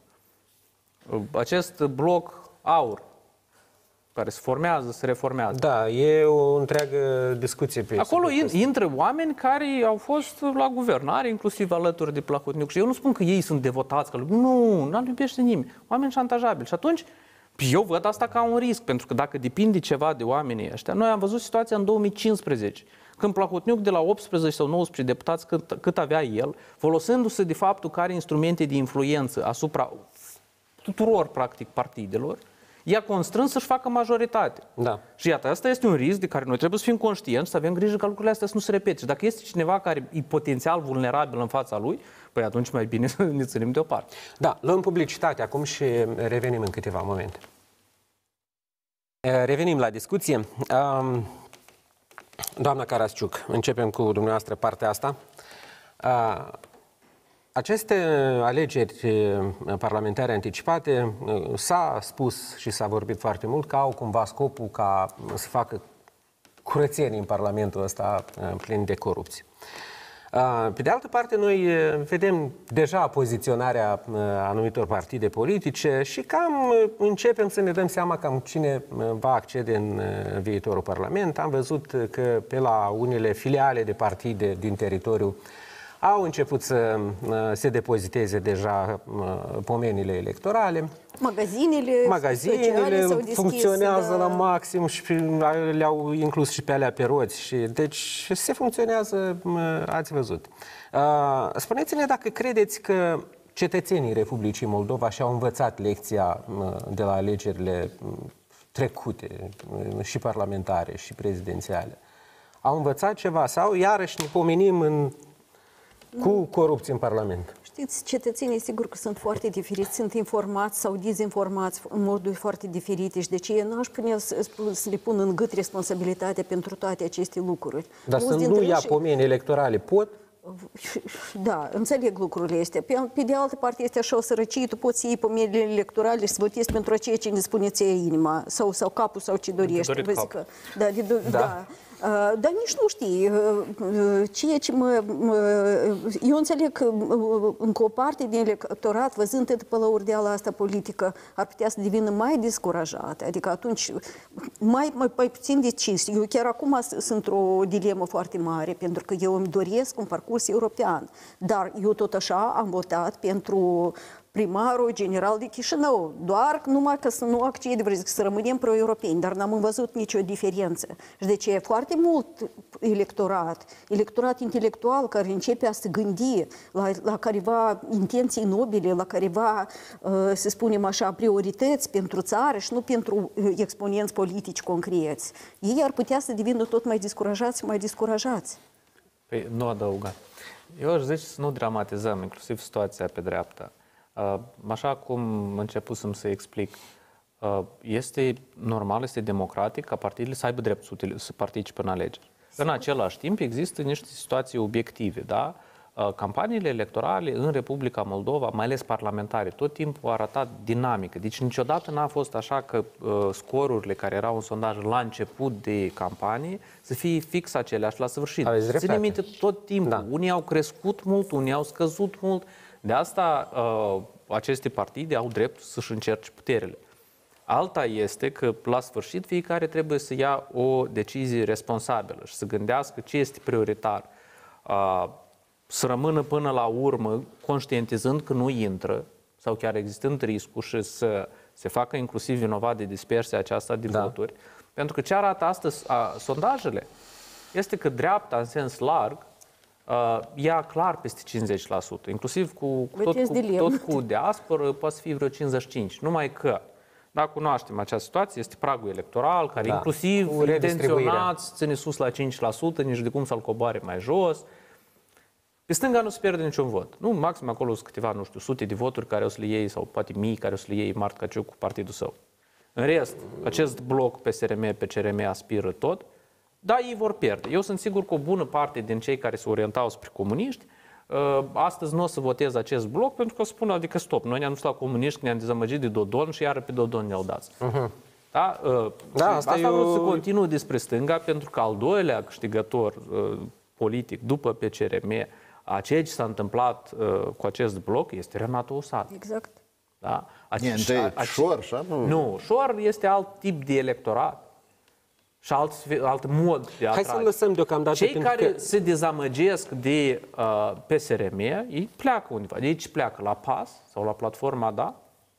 Acest bloc aur, care se formează, se reformează. Da, e o întreagă discuție pe acolo intră oameni care au fost la guvernare, inclusiv alături de Plahotniuc. Și eu nu spun că ei sunt devotați, că nu, nu-l iubește nimeni. Oameni șantajabili. Și atunci, eu văd asta ca un risc, pentru că dacă depinde ceva de oamenii ăștia, noi am văzut situația în două mii cincisprezece, când Plahotniuc de la optsprezece sau nouăsprezece deputați cât, cât avea el, folosindu-se de faptul că are instrumente de influență asupra tuturor, practic, partidelor, i-a constrâns să-și facă majoritate. Da. Și iată, asta este un risc de care noi trebuie să fim conștienți, să avem grijă ca lucrurile astea să nu se repete. Și dacă este cineva care e potențial vulnerabil în fața lui, păi atunci mai bine să ne ținem deoparte. Da, luăm publicitate acum și revenim în câteva momente. Revenim la discuție. Doamna Carasciuc, începem cu dumneavoastră partea asta. Aceste alegeri parlamentare anticipate s-a spus și s-a vorbit foarte mult că au cumva scopul ca să facă curățenie în Parlamentul ăsta plin de corupție. Pe de altă parte, noi vedem deja poziționarea anumitor partide politice și cam începem să ne dăm seama cam cine va accede în viitorul Parlament. Am văzut că pe la unele filiale de partide din teritoriu au început să se depoziteze deja pomenile electorale. Magazinele, Magazinele funcționează da. la maxim și le-au inclus și pe alea pe roți. Și, deci se funcționează, ați văzut. Spuneți-ne dacă credeți că cetățenii Republicii Moldova și-au învățat lecția de la alegerile trecute, și parlamentare, și prezidențiale. Au învățat ceva sau iarăși ne pomenim în cu corupție în Parlament? Știți, cetățenii sigur că sunt foarte diferiți, sunt informați sau dezinformați în moduri foarte diferite și de ce eu nu aș putea să, să le pun în gât responsabilitatea pentru toate aceste lucruri. Dar să nu ia pomeni electorale, pot? Da, înțeleg lucrurile astea. Pe, pe de altă parte este așa o sărăcie, tu poți să iei pomenile electorale și să votezi pentru ceea ce ne spune ție inima, sau, sau capul, sau ce dorești. Cap. Că, da, de, da. Da. Dar nici nu știi. Ceea ce mă, eu înțeleg că încă o parte din electorat, văzând pe la urdeala asta politică, ar putea să devină mai descurajată. Adică atunci mai, mai, mai puțin decis. Eu chiar acum sunt într-o dilemă foarte mare, pentru că eu îmi doresc un parcurs european. Dar eu tot așa am votat pentru primarul general de Chișinău, doar numai că să nu accede, să rămânem pro-europeni, dar n-am văzut nicio diferență. Și deci e foarte mult electorat, electorat intelectual care începe a se gândi la, la careva intenții nobile, la careva, să spunem așa, priorități pentru țară și nu pentru exponenți politici concreți. Ei ar putea să devină tot mai descurajați și mai descurajați. Păi nu adăuga. Eu aș zice să nu dramatizăm, inclusiv situația pe dreapta. Așa cum începusem să explic, este normal, este democratic ca partidele să aibă dreptul să participe în alegeri. În același timp există niște situații obiective, da? Campaniile electorale în Republica Moldova, mai ales parlamentare, tot timpul au arătat dinamică. Deci niciodată n-a fost așa că uh, scorurile care erau în sondaj la început de campanie să fie fix aceleași la sfârșit. Ține minte tot timpul. Da. Unii au crescut mult, unii au scăzut mult. De asta uh, aceste partide au dreptul să-și încerce puterile. Alta este că la sfârșit fiecare trebuie să ia o decizie responsabilă și să gândească ce este prioritar. Uh, să rămână până la urmă conștientizând că nu intră sau chiar existând riscul și să se facă inclusiv vinovat de dispersia aceasta de da. voturi. Pentru că ce arată astăzi a, sondajele este că dreapta în sens larg uh, ia clar peste cincizeci la sută, inclusiv cu, cu, tot, cu tot cu diasporă poate să fie vreo cincizeci și cinci. Numai că dacă cunoaștem această situație, este pragul electoral care da. inclusiv intenționat ține sus la cinci la sută, nici de cum să-l coboare mai jos. Pe stânga nu se pierde niciun vot. Nu, maxim acolo sunt câteva, nu știu, sute de voturi care o să le iei, sau poate mii care o să le iei Mart Caciuc cu partidul său. În rest, acest bloc P S R M, P C R M aspiră tot, da, ei vor pierde. Eu sunt sigur că o bună parte din cei care se orientau spre comuniști, astăzi nu o să votez acest bloc pentru că o să spună, adică stop, noi ne-am dus la comuniști, ne-am dezamăgit de Dodon și iară pe Dodon ne-au dat. Uh-huh. Da? Da, asta asta vreau eu... să continuu despre stânga, pentru că al doilea câștigător politic după P C R M, a ceea ce s-a întâmplat uh, cu acest bloc este Renato Usat. Exact. Da? Ace- Întâi, Șor, așa? Nu, nu, Șor este alt tip de electorat și alt, alt mod de atrage. Hai să lăsăm deocamdată. Cei care că... se dezamăgesc de uh, P S R M, ei pleacă undeva. De aici pleacă la P A S sau la platforma Da.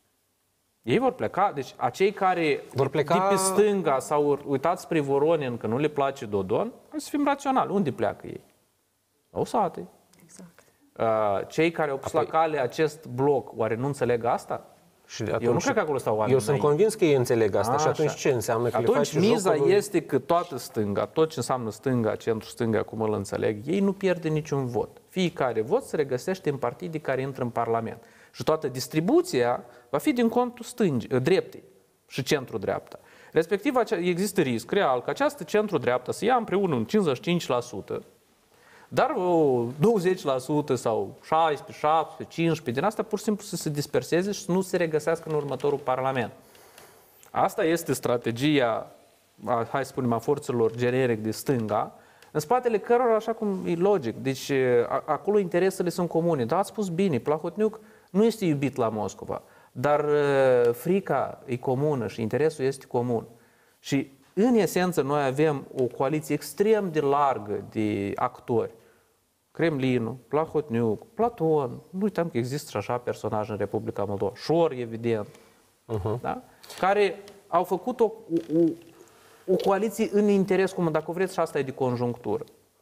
Ei vor pleca. Deci acei care vor pleca... de pe stânga s-au uitat spre Voronin că nu le place Dodon, hai să fim raționali. Unde pleacă ei? La Usate. Exact. Cei care au pus Apoi... la cale acest bloc, oare nu înțeleg asta? Și atunci, eu nu cred că acolo stau oameni. Eu sunt convins că ei înțeleg asta. A, și atunci așa. Ce înseamnă? Că atunci le miza jocul... este că toată stânga, tot ce înseamnă stânga, centru-stânga, cum îl înțeleg, ei nu pierde niciun vot. Fiecare vot se regăsește în partide care intră în Parlament. Și toată distribuția va fi din contul stângi, dreptei și centru-dreapta. Respectiv, există risc real că această centru-dreapta să ia împreună un cincizeci și cinci la sută, dar o douăzeci la sută sau șaisprezece, șaptesprezece, cincisprezece, din asta pur și simplu să se disperseze și să nu se regăsească în următorul Parlament. Asta este strategia, hai să spunem, a forțelor generic de stânga, în spatele cărora, așa cum e logic, deci acolo interesele sunt comune. Dar ați spus bine, Plahotniuc nu este iubit la Moscova, dar frica e comună și interesul este comun. Și în esență, noi avem o coaliție extrem de largă de actori. Kremlinul, Plahotniuc, Platon, nu uităm că există și așa personaje în Republica Moldova, Șor, evident, uh-huh. da? Care au făcut o, o, o coaliție în interes comun, dacă vreți, și asta e de conjunctură.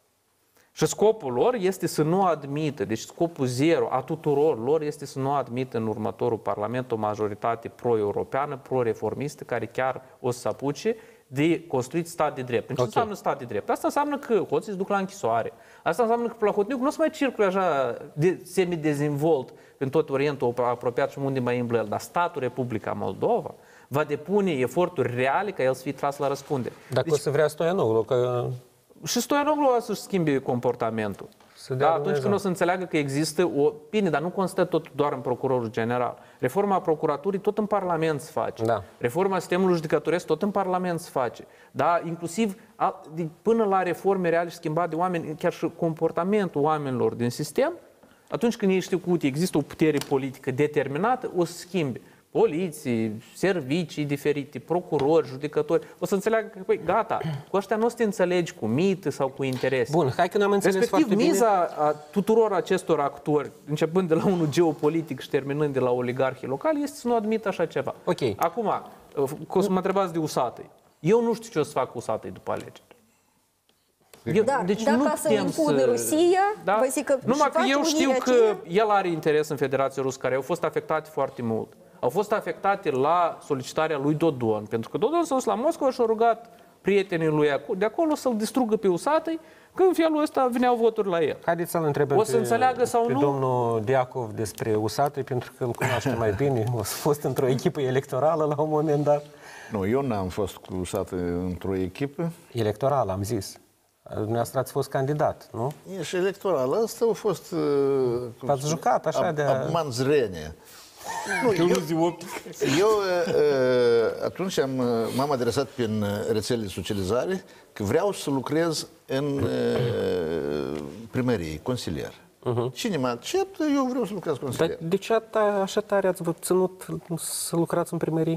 Și scopul lor este să nu admită, deci scopul zero a tuturor lor este să nu admită în următorul Parlament o majoritate pro-europeană, pro-reformistă, care chiar o să se apuce de construit stat de drept. În ce okay. înseamnă stat de drept? Asta înseamnă că hoții se duc la închisoare. Asta înseamnă că Plahotniuc nu se mai circulă așa de, semi-dezvolt în tot Orientul apropiat și unde mai umblă el. Dar statul Republica Moldova va depune eforturi reale ca el să fie tras la răspundere. Dacă deci, o să vrea Stoianoglu, că... Și Stoianoglu o să-și schimbe comportamentul. Să dea Da, atunci Dumnezeu. când o să înțeleagă că există o... Bine, dar nu constă tot doar în procurorul general. Reforma procuraturii tot în Parlament se face. Da. Reforma sistemului judecătoresc tot în Parlament se face. Da, inclusiv a, de, până la reforme reale și schimbat de oameni, chiar și comportamentul oamenilor din sistem, atunci când ei știu că uite, există o putere politică determinată, o să schimbe. Poliții, servicii diferite, procurori, judecători, o să înțeleagă că, păi, gata, cu ăștia nu o să te înțelegi cu mită sau cu interese. Bun, hai că n-am înțeles Respectiv, foarte miza bine. a tuturor acestor actori, începând de la unul geopolitic și terminând de la oligarhii locali, este să nu admită așa ceva. Ok. Acum, că o să mă întrebați de Usatăi. Eu nu știu ce o să fac cu Usatăi după alegeri. Eu, Dar dacă să impune Rusia, da? vă zic că Numai că și eu face știu unirea că aceea- el are interes în Federația Rusă, care au fost afectate foarte mult. Au fost afectate la solicitarea lui Dodon, pentru că Dodon s-a dus la Moscova și a rugat prietenii lui de acolo să-l distrugă pe Usatăi, că în felul ăsta veneau voturi la el. Haideți să-l întrebăm O să pe, înțeleagă sau pe nu? domnul Diacov despre Usatăi, pentru că îl cunoaște mai bine. A fost într-o echipă electorală la un moment dat. Nu, eu n-am fost clusat într-o echipă. Electorală, am zis. Dumneavoastră ați fost candidat, nu? E și electorală. Asta a fost... uh, cum V-ați se- jucat așa ab- de- Abman zrenie. Nu, eu, eu uh, atunci am, uh, m-am adresat prin uh, rețelele de socializare că vreau să lucrez în uh, primărie, consilier. Uh-huh. Cine mă acceptă, eu vreau să lucrez Dar consilier. de ce ata- așa tare ați vă ținut să lucrați în primărie?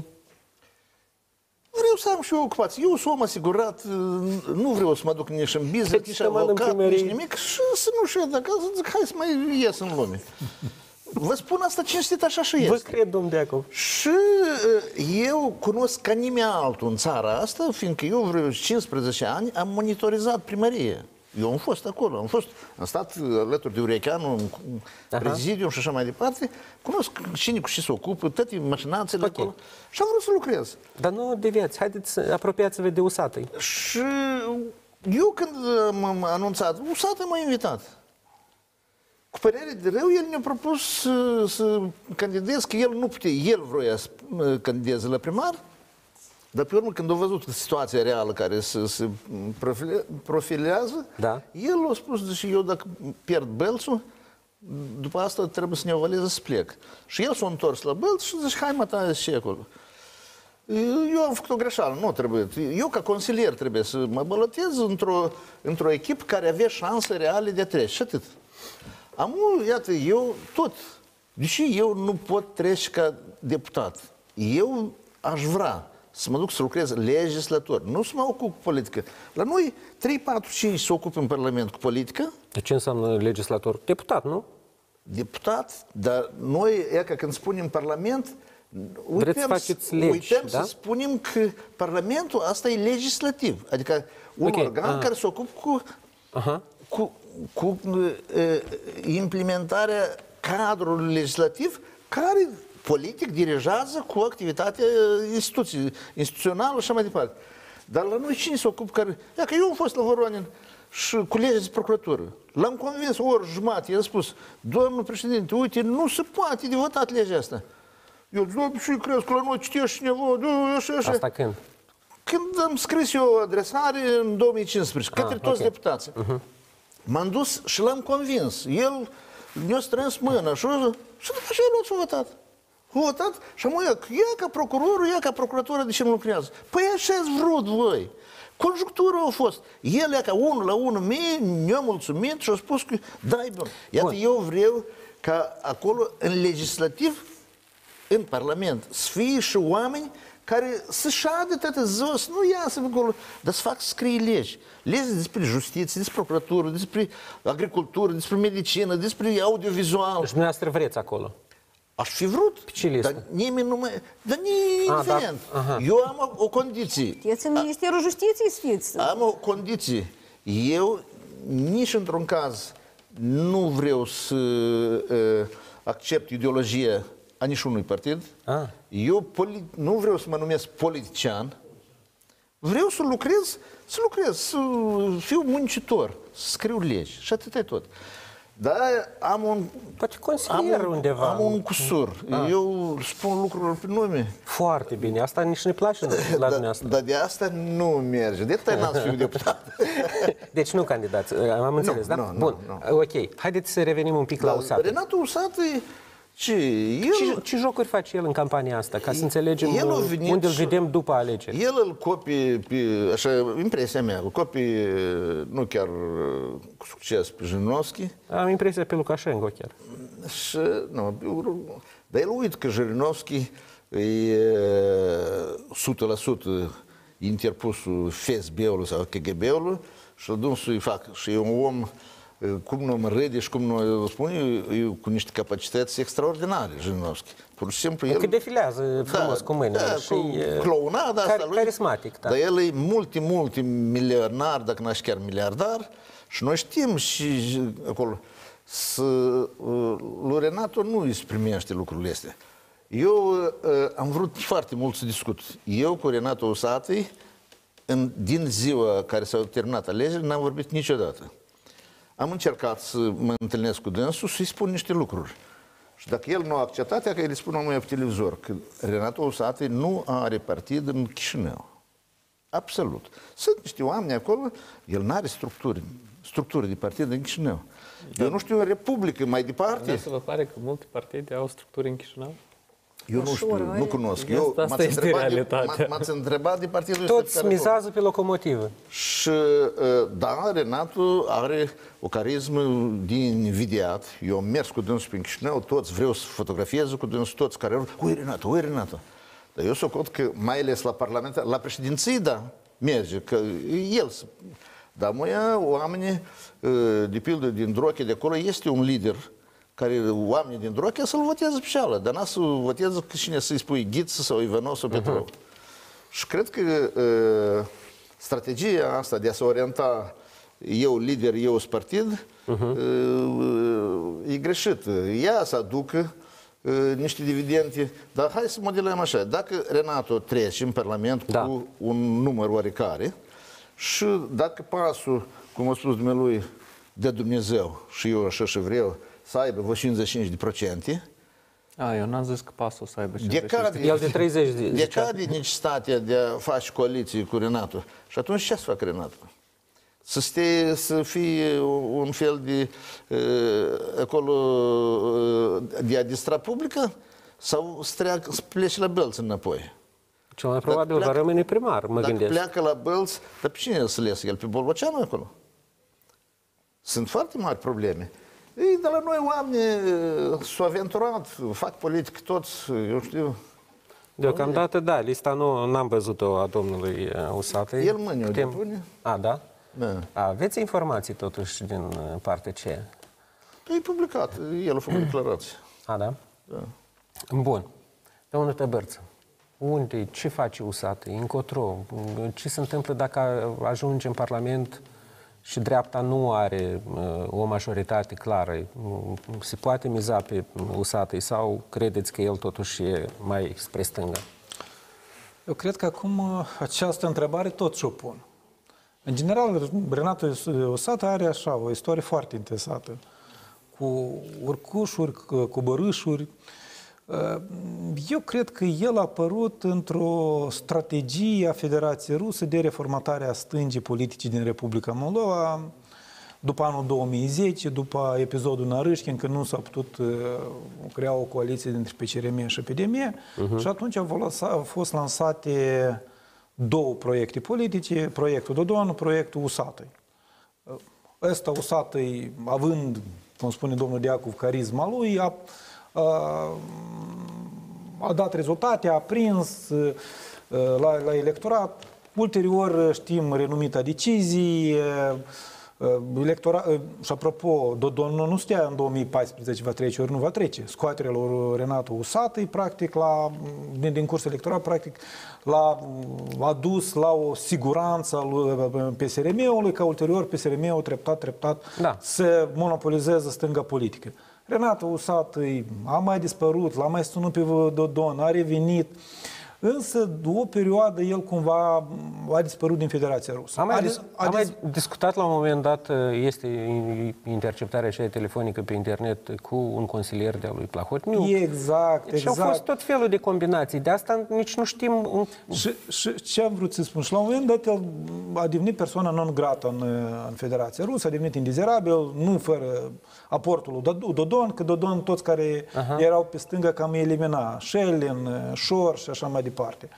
Vreau să am și o ocupație. Eu sunt om asigurat, nu vreau să mă duc nici în business, Cât nici săptămână în avocat, primărie? nici nimic și să nu știu dacă să zic, hai să mai ies în lume. Vă spun asta cinstit, așa și Vă este. cred, domnul Diacov. Și uh, eu cunosc ca nimeni altul în țara asta, fiindcă eu vreo cincisprezece ani am monitorizat primărie. Eu am fost acolo, am fost, am stat alături de Urecheanu în prezidiu și așa mai departe. Cunosc cine cu ce se ocupă, toate mașinațiile Ok. acolo. Și am vrut să lucrez. Dar nu deviați, haideți să apropiați-vă de Usatăi. Și eu când m-am anunțat, Usatăi m-a invitat. Cu părere de rău, el ne-a propus să, să candidez, că el nu putea, el vroia să uh, candideze la primar, dar pe urmă când a văzut situația reală care se, se profile, profilează, Da. el a spus, deci eu dacă pierd Belțul, după asta trebuie să ne ovaleze să plec. Și el s-a întors la Belț și zice, hai mă, ta, și acolo. Eu am făcut o greșeală, nu trebuie. Eu, ca consilier, trebuie să mă balotez într-o, într-o echipă care avea șanse reale de a trece. Și atât. Am, iată, eu tot. Deși eu nu pot trece ca deputat. Eu aș vrea să mă duc să lucrez legislator, nu să mă ocup cu politică. La noi, trei, patru, cinci se ocupă în Parlament cu politică, De ce înseamnă legislator? Deputat, nu? deputat, dar noi, e ca când spunem Parlament, Vreți să uităm, faceți legi, uităm da? să spunem că Parlamentul asta e legislativ. Adică un Ok, organ aha. care se ocupă cu, Aha. cu, cu uh, implementarea cadrului legislativ care politic dirigează cu activitatea instituții, instituțională și așa mai departe. Dar la noi cine se ocupă care... Ia că eu am fost la Voronin și cu legea de procuratură. L-am convins o oră jumătate, i-am spus, domnul președinte, uite, nu se poate de votat legea asta. Eu zic, doamne, și crezi că la noi citești cineva, da, așa, așa. Asta când? Când am scris eu o adresare în două mii cincisprezece, către Ah, toți ok. deputații, uh-huh. m-am dus și l-am convins. El mi-a strâns mâna și, și după aceea l-a votat. A votat și am ia, ia ca procurorul, ia ca procuratura, de ce nu lucrează? Păi așa ați vrut voi. Conjunctura a fost. El ia ca unul la unul mie, ne-a mulțumit și a spus că da, e bun. Iată, Bun. eu vreau ca acolo, în legislativ, în Parlament, să fie și oameni care să șadă toată ziua, să nu iasă acolo, dar să facă să scrie legi. Legi despre justiție, despre procuratură, despre agricultură, despre medicină, despre audiovizual. Și dumneavoastră vreți acolo. Aș fi vrut, Pe ce listă? dar nimeni nu mai... Dar nici Ah, indiferent. da. Aha. Eu am o, o condiție. Știți, în Ministerul Justiției fiți. Am o condiție. Eu nici într-un caz nu vreau să uh, accept ideologia a niciunui partid. Ah. Eu poli- nu vreau să mă numesc politician. Vreau să lucrez, să lucrez, să fiu muncitor, să scriu legi și atât e tot. Dar am un... Poate consilier am un, undeva. Am un cusur. Ah. Eu spun lucrurile pe nume. Foarte bine. Asta nici nu-i place la dumneavoastră. Dar de asta nu merge. De asta n-ați fi deputat. Deci nu candidați. Am înțeles, nu, da? Nu, Bun. Nu. Ok. Haideți să revenim un pic la Usatăi. Renato Usatăi, ce? El... Ce, ce jocuri face el în campania asta? Ca să înțelegem el unde îl vedem după alegeri. El îl copie, pe, așa, impresia mea, îl copie nu chiar cu succes pe Jirinovski. Am impresia pe Lukashenko chiar. Și, nu, dar el uit că Jirinovski e o sută la sută interpusul F S B-ului sau K G B-ului și dânsul îi fac. Și e un om, cum nu mă râde și cum nu spune, e cu niște capacități extraordinare, Jirinovski. Pur și simplu el... Că defilează frumos da, cu mâinile. Da, și cu clounada asta lui. Carismatic, da. Dar el e multi, multi milionar, dacă n-aș chiar miliardar, și noi știm și acolo să, lui Renato nu îi primește lucrurile astea. Eu uh, am vrut foarte mult să discut. Eu cu Renato Usatăi, în, din ziua care s-au terminat alegerile, n-am vorbit niciodată. Am încercat să mă întâlnesc cu dânsul, să-i spun niște lucruri. Și dacă el nu a acceptat, că îi spun omul pe televizor, că Renato Usatăi nu are partid în Chișinău. Absolut. Sunt niște oameni acolo, el nu are structuri, structuri de partid în Chișinău. Da. Eu nu știu, în Republică, mai departe... Să vă pare că multe partide au structuri în Chișinău? Eu nu știu, nu cunosc. Eu asta m-ați este întrebat, realitatea. de, m-ați întrebat de partidul Toți mizează pe locomotivă. Și da, Renato are o carismă din invidiat. Eu am mers cu dânsul prin Chișinău, toți vreau să fotografiez cu dânsul, toți care... Ui, Renato, ui, Renato. Dar eu socot că, mai ales la Parlament, la președinții, da, merge, că el... Dar măi, oamenii, de pildă, din Droche, de acolo, este un lider care oamenii din Drochea să-l voteze pe ceală, dar n-a să voteze cine să-i spui Ghiță sau Ivanov sau Petrov. Uh-huh. Și cred că uh, strategia asta de a se orienta eu lider, eu partid, uh-huh. uh, e greșită. Ea să aducă uh, niște dividende, dar hai să modelăm așa. Dacă Renato trece în Parlament da. cu un număr oarecare și dacă pasul, cum a spus dumnealui, de Dumnezeu și eu așa și vreau, să aibă vreo cincizeci și cinci de procente. A, eu n-am zis că pasul să aibă cincizeci și cinci. De el de treizeci de De cade necesitatea de a face coaliție cu Renato. Și atunci ce să facă Renato? Să, stea, să fie un fel de uh, acolo uh, de a distra publică sau să, treacă, să plece la Bălți înapoi? Cel mai probabil pleacă, va rămâne primar, mă dacă gândesc. Dacă pleacă la Bălți, dar pe cine să lese el? Pe Bolboceanu acolo? Sunt foarte mari probleme. Ei, de la noi oameni s-au aventurat, fac politică toți, eu știu. Deocamdată, da, lista nu n-am văzut-o a domnului Usatăi. El mâine o depune. A, da? Da. Aveți informații totuși din partea ce? E publicat, el a făcut declarație. A, da? Da. Bun. Domnul Tăbărță, unde, ce face Usatăi, încotro? Ce se întâmplă dacă ajunge în Parlament și dreapta nu are uh, o majoritate clară? Se poate miza pe Usatăi sau credeți că el totuși e mai spre stânga? Eu cred că acum această întrebare tot și-o pun. În general, Renato Usatăi are așa o istorie foarte interesată, cu urcușuri, cu bărâșuri. Eu cred că el a apărut într-o strategie a Federației Ruse de reformatare a stângii politice din Republica Moldova, după anul două mii zece, după episodul Narâșchin, când nu s-a putut uh, crea o coaliție dintre P C R M și P D M, uh-huh. și atunci au fost lansate două proiecte politice, proiectul Dodon, proiectul Usatăi. Ăsta Usatăi, având, cum spune domnul Deacov, carisma lui, a A, a dat rezultate, a prins la, la electorat. Ulterior știm renumita decizii. Electora, și apropo, Dodon nu stea în două mii paisprezece, va trece ori nu va trece. Scoaterea lui Renato Usatăi, practic, la, din, din cursul electoral, practic, l-a adus la o siguranță a lui P S R M-ului, ca ulterior P S R M-ul treptat, treptat da. să monopolizeze stânga politică. Renato Usatăi a mai dispărut, l-a mai sunat pe Dodon, a revenit. Însă, după o perioadă, el cumva a dispărut din Federația Rusă. Am mai, a dis- a am mai dis- discutat la un moment dat, este interceptarea aceea telefonică pe internet cu un consilier de-al lui Plahotniuc. Exact, Și au exact. fost tot felul de combinații. De asta nici nu știm... Și, și ce am vrut să spun? Și la un moment dat el a devenit persoana non grata în, în Federația Rusă, a devenit indizerabil, nu fără aportul lui Dodon, că Dodon, toți care uh-huh. erau pe stânga, cam elimina. Schelin, Șor și așa mai departe.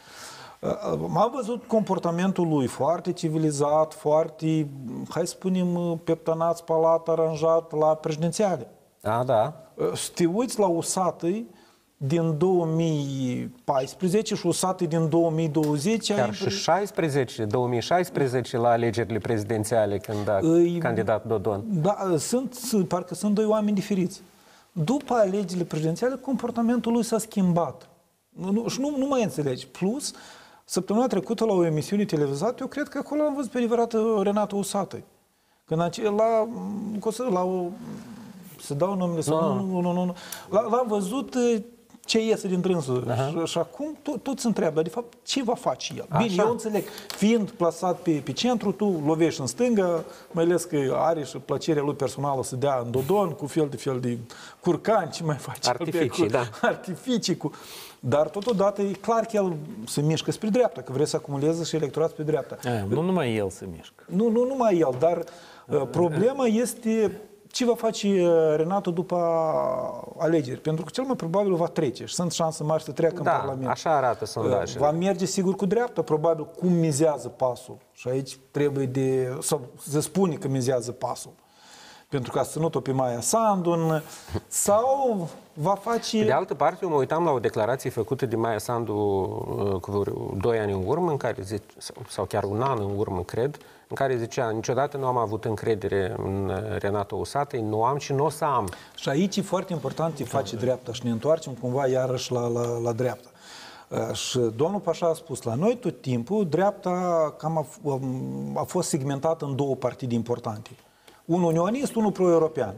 M-am văzut comportamentul lui foarte civilizat, foarte, hai să spunem, peptănat, spalat, aranjat la prezidențiale. A, da. Să te uiți la Usatăi din două mii paisprezece și Usatăi din două mii douăzeci. Chiar și șaisprezece, două mii șaisprezece la alegerile prezidențiale, când a Îi, candidat Dodon. Da, sunt, parcă sunt doi oameni diferiți. După alegerile prezidențiale, comportamentul lui s-a schimbat. Nu, și nu, nu mai înțelegi. Plus, săptămâna trecută la o emisiune televizată, eu cred că acolo am văzut pe adevărată Renată Usatăi. Când ace- la, la o... să dau numele sau no. nu, nu, nu, nu. L-am văzut ce iese din trânsul. Uh-huh. Și, și acum tot, tot se întreabă, de fapt, ce va face el? Așa. Bine, eu înțeleg, fiind plasat pe, pe centru, tu lovești în stânga, mai ales că are și plăcerea lui personală să dea în Dodon, cu fel de fel de curcani, ce mai face? Artificii, cu, da. Artificii, cu... Dar totodată e clar că el se mișcă spre dreapta, că vrea să acumuleze și electorat spre dreapta. A, nu numai el se mișcă. Nu, nu numai el, dar uh, problema este ce va face Renato după alegeri. Pentru că cel mai probabil va trece și sunt șanse mari să treacă da, în Parlament. Așa arată sondajele. Va merge sigur cu dreapta, probabil cum mizează pasul. Și aici trebuie de... sau se spune că mizează pasul. Pentru că a ținut-o pe Maia Sandu, sau va face... De altă parte, eu mă uitam la o declarație făcută de Maia Sandu cu doi ani în urmă, în care zice, sau chiar un an în urmă, cred, în care zicea, niciodată nu am avut încredere în Renato Usatăi, nu am și nu o să am. Și aici e foarte important ce face dreapta și ne întoarcem cumva iarăși la, la, la dreapta. Și domnul Pașa a spus, la noi tot timpul, dreapta cam a, a fost segmentată în două partide importante. Unul unionist, unul pro-european.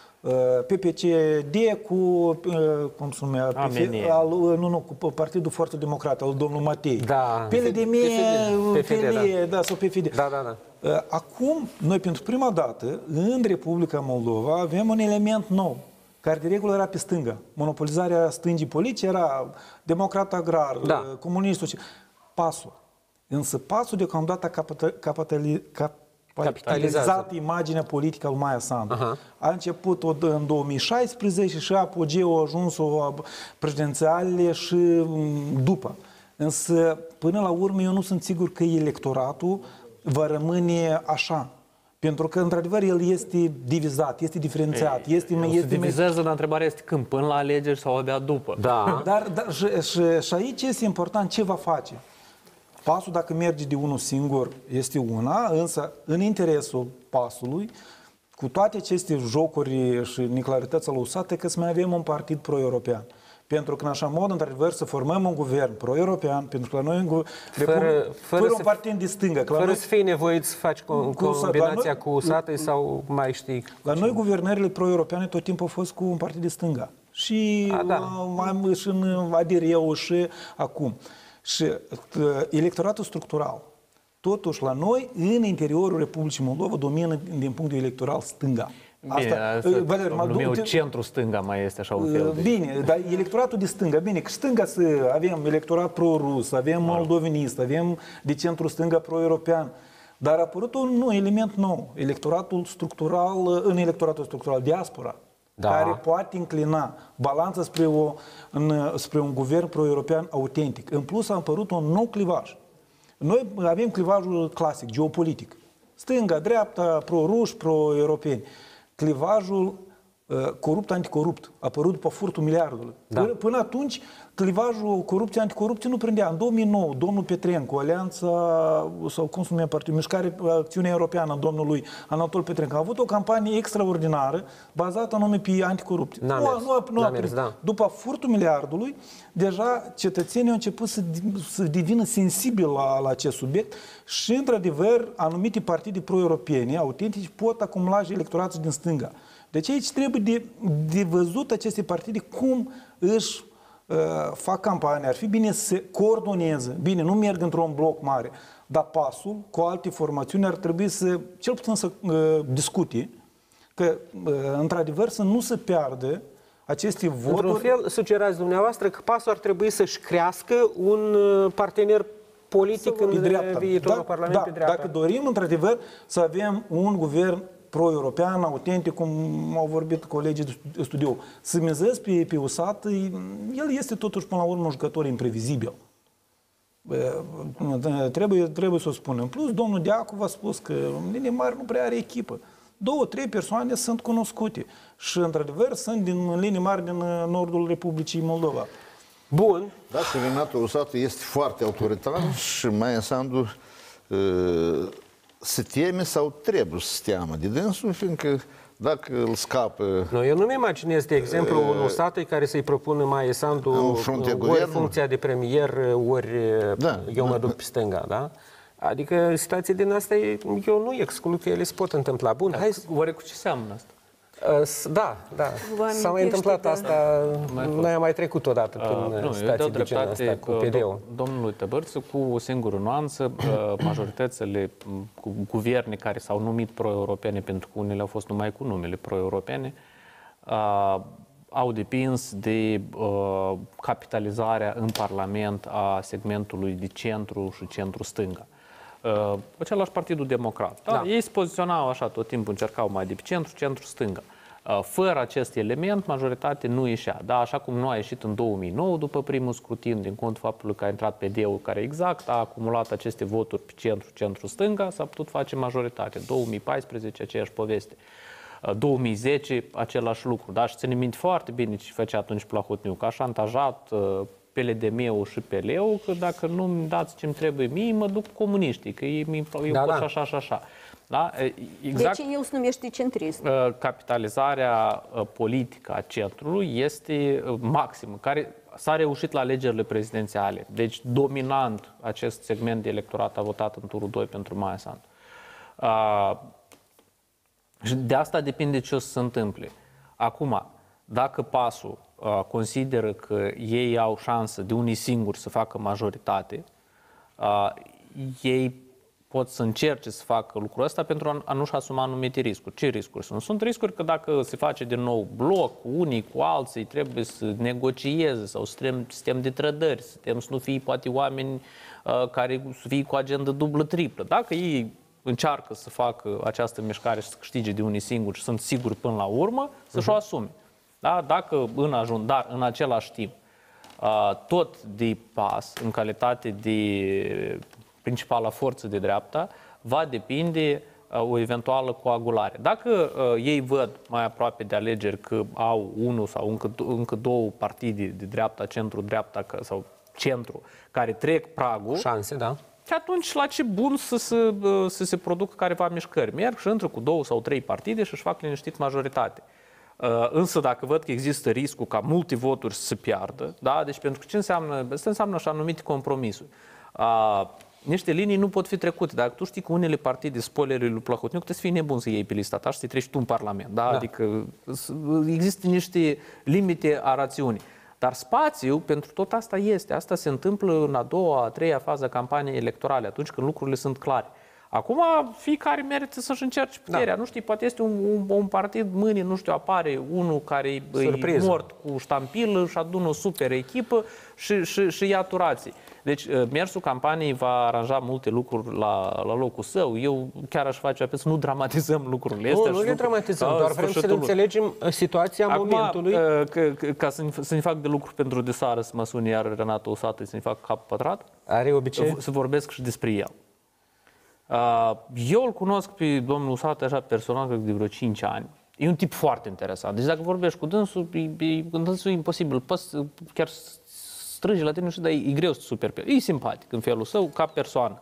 P P C D cu, cum se numea, al, nu, nu, cu Partidul Forță Democrată, al domnului Matei. Da. P L D M, P F D, da, sau P F D. Da, da, da. Acum, noi pentru prima dată, în Republica Moldova, avem un element nou, care de regulă era pe stânga. Monopolizarea stângii politice era democrat agrar, da. comunistul. Pasul. Însă pasul deocamdată a capitalizat capitalizat imaginea politică a lui Maia Sandu. Uh-huh. A început în două mii șaisprezece și apogeul a ajuns-o prezidențiale și după. Însă, până la urmă, eu nu sunt sigur că electoratul va rămâne așa. Pentru că, într-adevăr, el este divizat, este diferențiat. Ei, este, este este se divizează, dar întrebarea este când? Până la alegeri sau abia după? Da. Dar, dar și, și, și aici este important ce va face. Pasul, dacă merge de unul singur, este una, însă în interesul pasului, cu toate aceste jocuri și neclarități alusate, că să mai avem un partid pro-european. Pentru că în așa mod, într-adevăr, să formăm un guvern pro-european, pentru că la noi în fără, fără, fără un partid de stângă. Fără noi, să fii nevoit să faci cu, combinația noi, cu Usatăi sau mai știi. La noi guvernările pro-europeane tot timpul au fost cu un partid de stânga. Și A, da. mai și în Adireu și acum. Și electoratul structural, totuși la noi, în interiorul Republicii Moldova, domină din punctul electoral stânga. Bine, asta, Valeriu, numim centru-stânga mai este așa un fel de... Bine, dar electoratul de stânga, bine, că stânga să avem electorat pro-rus, avem moldovenist, avem de centru-stânga pro-european, dar a apărut un nou element nou, electoratul structural, în electoratul structural, diaspora. Da. Care poate înclina balanța spre, o, în, spre un guvern pro-european autentic. În plus a apărut un nou clivaj. Noi avem clivajul clasic, geopolitic. Stânga, dreapta, pro-ruși, pro-europeni. Clivajul uh, corupt-anticorupt a apărut după furtul miliardului. Da. Până, până atunci, clivajul corupție-anticorupție nu prindea. În două mii nouă, domnul Petrencu, Alianța, sau cum se numea partidul, Mișcare Acțiunea Europeană, domnului Anatol Petrencu, a avut o campanie extraordinară, bazată anume pe anticorupție. N-a nu, mers. nu, a, nu N-a a mers, da. După furtul miliardului, deja cetățenii au început să, să devină sensibili la, la acest subiect și, într-adevăr, anumite partide pro-europene, autentici, pot acumula și electoratul din stânga. Deci aici trebuie de, de văzut aceste partide cum își fac campanie, ar fi bine să se coordoneze. Bine, nu merg într-un bloc mare, dar pasul cu alte formațiuni ar trebui să, cel puțin să discute, că, într-adevăr, să nu se piardă aceste voturi. Într-un fel, sugerați dumneavoastră că pasul ar trebui să-și crească un partener politic în viitorul da, Parlament da, pe dreapta. Dacă dorim, într-adevăr, să avem un guvern pro-european, autentic, cum au vorbit colegii de studiu, să mizezi pe, pe U S A T, el este totuși, până la urmă, un jucător imprevizibil. Trebuie, trebuie să o spunem. În plus, domnul Deacu v-a spus că în linie mari nu prea are echipă. Două, trei persoane sunt cunoscute și, într-adevăr, sunt din, în linii mari din nordul Republicii Moldova. Bun. Da, și Renato U S A T este foarte autoritar și Maia Sandu uh, se teme sau trebuie să se teamă de dânsul, fiindcă dacă îl scapă... No, eu nu-mi imaginez, de exemplu, uh, un U S A T care să-i propună Maia Sandu ori funcția de premier, ori da, eu mă duc pe stânga, da? Adică situații din asta, eu nu exclu că ele se pot întâmpla. Bun, da, hai... Oare cu ce seamănă asta? Da, da. S-a mai întâmplat da. asta, mai noi am mai trecut odată prin uh, nu, situații de genul asta cu P D-ul. Domnului Tăbărță, cu o singură nuanță, majoritățile cu guverne care s-au numit pro-europene, pentru că unele au fost numai cu numele pro-europene, uh, au depins de uh, capitalizarea în Parlament a segmentului de centru și centru-stânga. Uh, același Partidul Democrat. Da? Da. Ei se poziționau așa, tot timpul încercau mai de centru, centru-stânga. Uh, fără acest element, majoritatea nu ieșea. Da? Așa cum nu a ieșit în două mii nouă, după primul scrutin, din cont faptului că a intrat P D-ul, care exact a acumulat aceste voturi pe centru, centru-stânga, s-a putut face majoritate. două mii paisprezece, aceeași poveste. Uh, două mii zece, același lucru. Da? Și ține minte foarte bine ce făcea atunci Plahotniuc, că a șantajat uh, P L D M-ul și P L-ul, că dacă nu-mi dați ce-mi trebuie mie, mă duc comuniștii, că eu da, pot da. așa și așa. Da? Exact, deci eu se numește centrist. Capitalizarea politică a centrului este maximă, care s-a reușit la alegerile prezidențiale. Deci, dominant, acest segment de electorat a votat în turul doi pentru Maia Sandu. Și de asta depinde ce o să se întâmple. Acum, dacă pasul consideră că ei au șansă de unii singuri să facă majoritate, ei pot să încerce să facă lucrul ăsta pentru a nu-și asuma anumite riscuri. Ce riscuri sunt? Sunt riscuri că dacă se face din nou bloc cu unii, cu alții, trebuie să negocieze sau sistem de trădări, sistem să nu fie poate oameni care să fie cu agendă dublă-triplă. Dacă ei încearcă să facă această mișcare și să câștige de unii singuri și sunt siguri până la urmă, să-și o asume. Da? Dacă în ajun, dar în același timp, tot de pas, în calitate de principală forță de dreapta, va depinde o eventuală coagulare. Dacă ei văd mai aproape de alegeri că au unul sau încă, încă două partide de dreapta, centru-dreapta sau centru, care trec pragul, șanse, da. Și atunci la ce bun să se, să se producă careva mișcări. Merg și intră cu două sau trei partide și își fac liniștit majoritate. Însă dacă văd că există riscul ca multe voturi să se piardă, da? Deci pentru că ce înseamnă? Asta înseamnă așa anumite compromisuri. A, niște linii nu pot fi trecute. Dacă tu știi că unele partide, spoilerul lui Plahotniuc, trebuie să fii nebun să iei pe lista ta și să treci tu în Parlament. Da? Da. Adică există niște limite a rațiunii. Dar spațiu pentru tot asta este. Asta se întâmplă în a doua, a treia fază a campaniei electorale, atunci când lucrurile sunt clare. Acum fiecare merită să-și încerce puterea. Da. Nu știu, poate este un, un, un partid mâine, nu știu, apare unul care e mort cu ștampilă și adună o super echipă și, și, și ia turații. Deci mersul campaniei va aranja multe lucruri la, la locul său. Eu chiar aș face apel să nu dramatizăm lucrurile astea. Nu, nu le dramatizăm, doar vrem să înțelegem situația Acum, momentului. Că, ca să-mi, să-mi fac de lucru pentru de seară, să mă sun iar Renato U S A T, să-mi fac cap pătrat, are obicei să vorbesc și despre el. Eu îl cunosc pe domnul U S A T așa personal, cred de vreo cinci ani. E un tip foarte interesant. Deci dacă vorbești cu dânsul, e, e, cu dânsul e imposibil. Poți chiar strângi la tine, dar e, e greu să super pe el. E simpatic în felul său, ca persoană.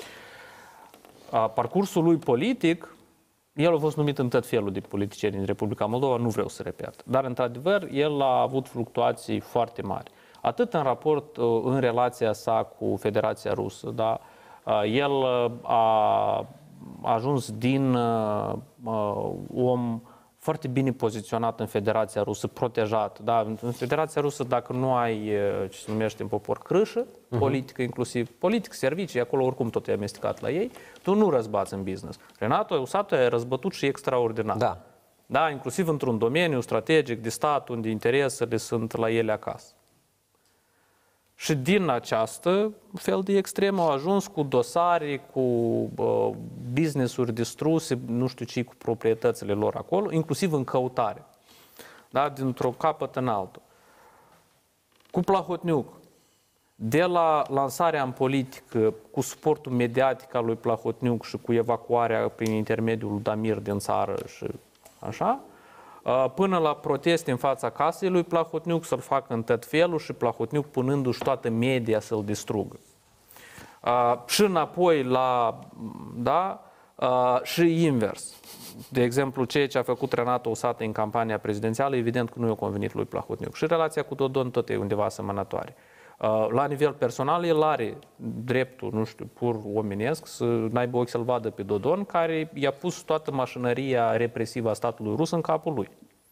Parcursul lui politic, el a fost numit în tot felul de politicieni din Republica Moldova, nu vreau să repet. Dar, într-adevăr, el a avut fluctuații foarte mari. Atât în raport, în relația sa cu Federația Rusă, da? El a ajuns din uh, om foarte bine poziționat în Federația Rusă, protejat. Da? În Federația Rusă, dacă nu ai ce se numește în popor crâșă, uh-huh. politică inclusiv, politic, servicii, acolo oricum tot e amestecat la ei, tu nu răzbați în business. Renato Usatu a răzbătut și extraordinar. Da. Da, inclusiv într-un domeniu strategic de stat, unde interesele sunt la ele acasă. Și din această fel de extrem au ajuns cu dosare, cu uh, business-uri distruse, nu știu ce, cu proprietățile lor acolo, inclusiv în căutare. Da? Dintr-o capăt în altul. Cu Plahotniuc, de la lansarea în politică, cu suportul mediatic al lui Plahotniuc și cu evacuarea prin intermediul lui Damir din țară și așa, până la proteste în fața casei lui Plahotniuc să-l facă în tot felul și Plahotniuc punându-și toată media să-l distrugă. Și înapoi la, da, și invers. De exemplu, ceea ce a făcut Renato Usatu în campania prezidențială, evident că nu i-a convenit lui Plahotniuc. Și relația cu Dodon tot e undeva asemănătoare. La nivel personal, el are dreptul, nu știu, pur omenesc, să n-aibă ochi să-l vadă pe Dodon, care i-a pus toată mașinăria represivă a statului rus în capul lui.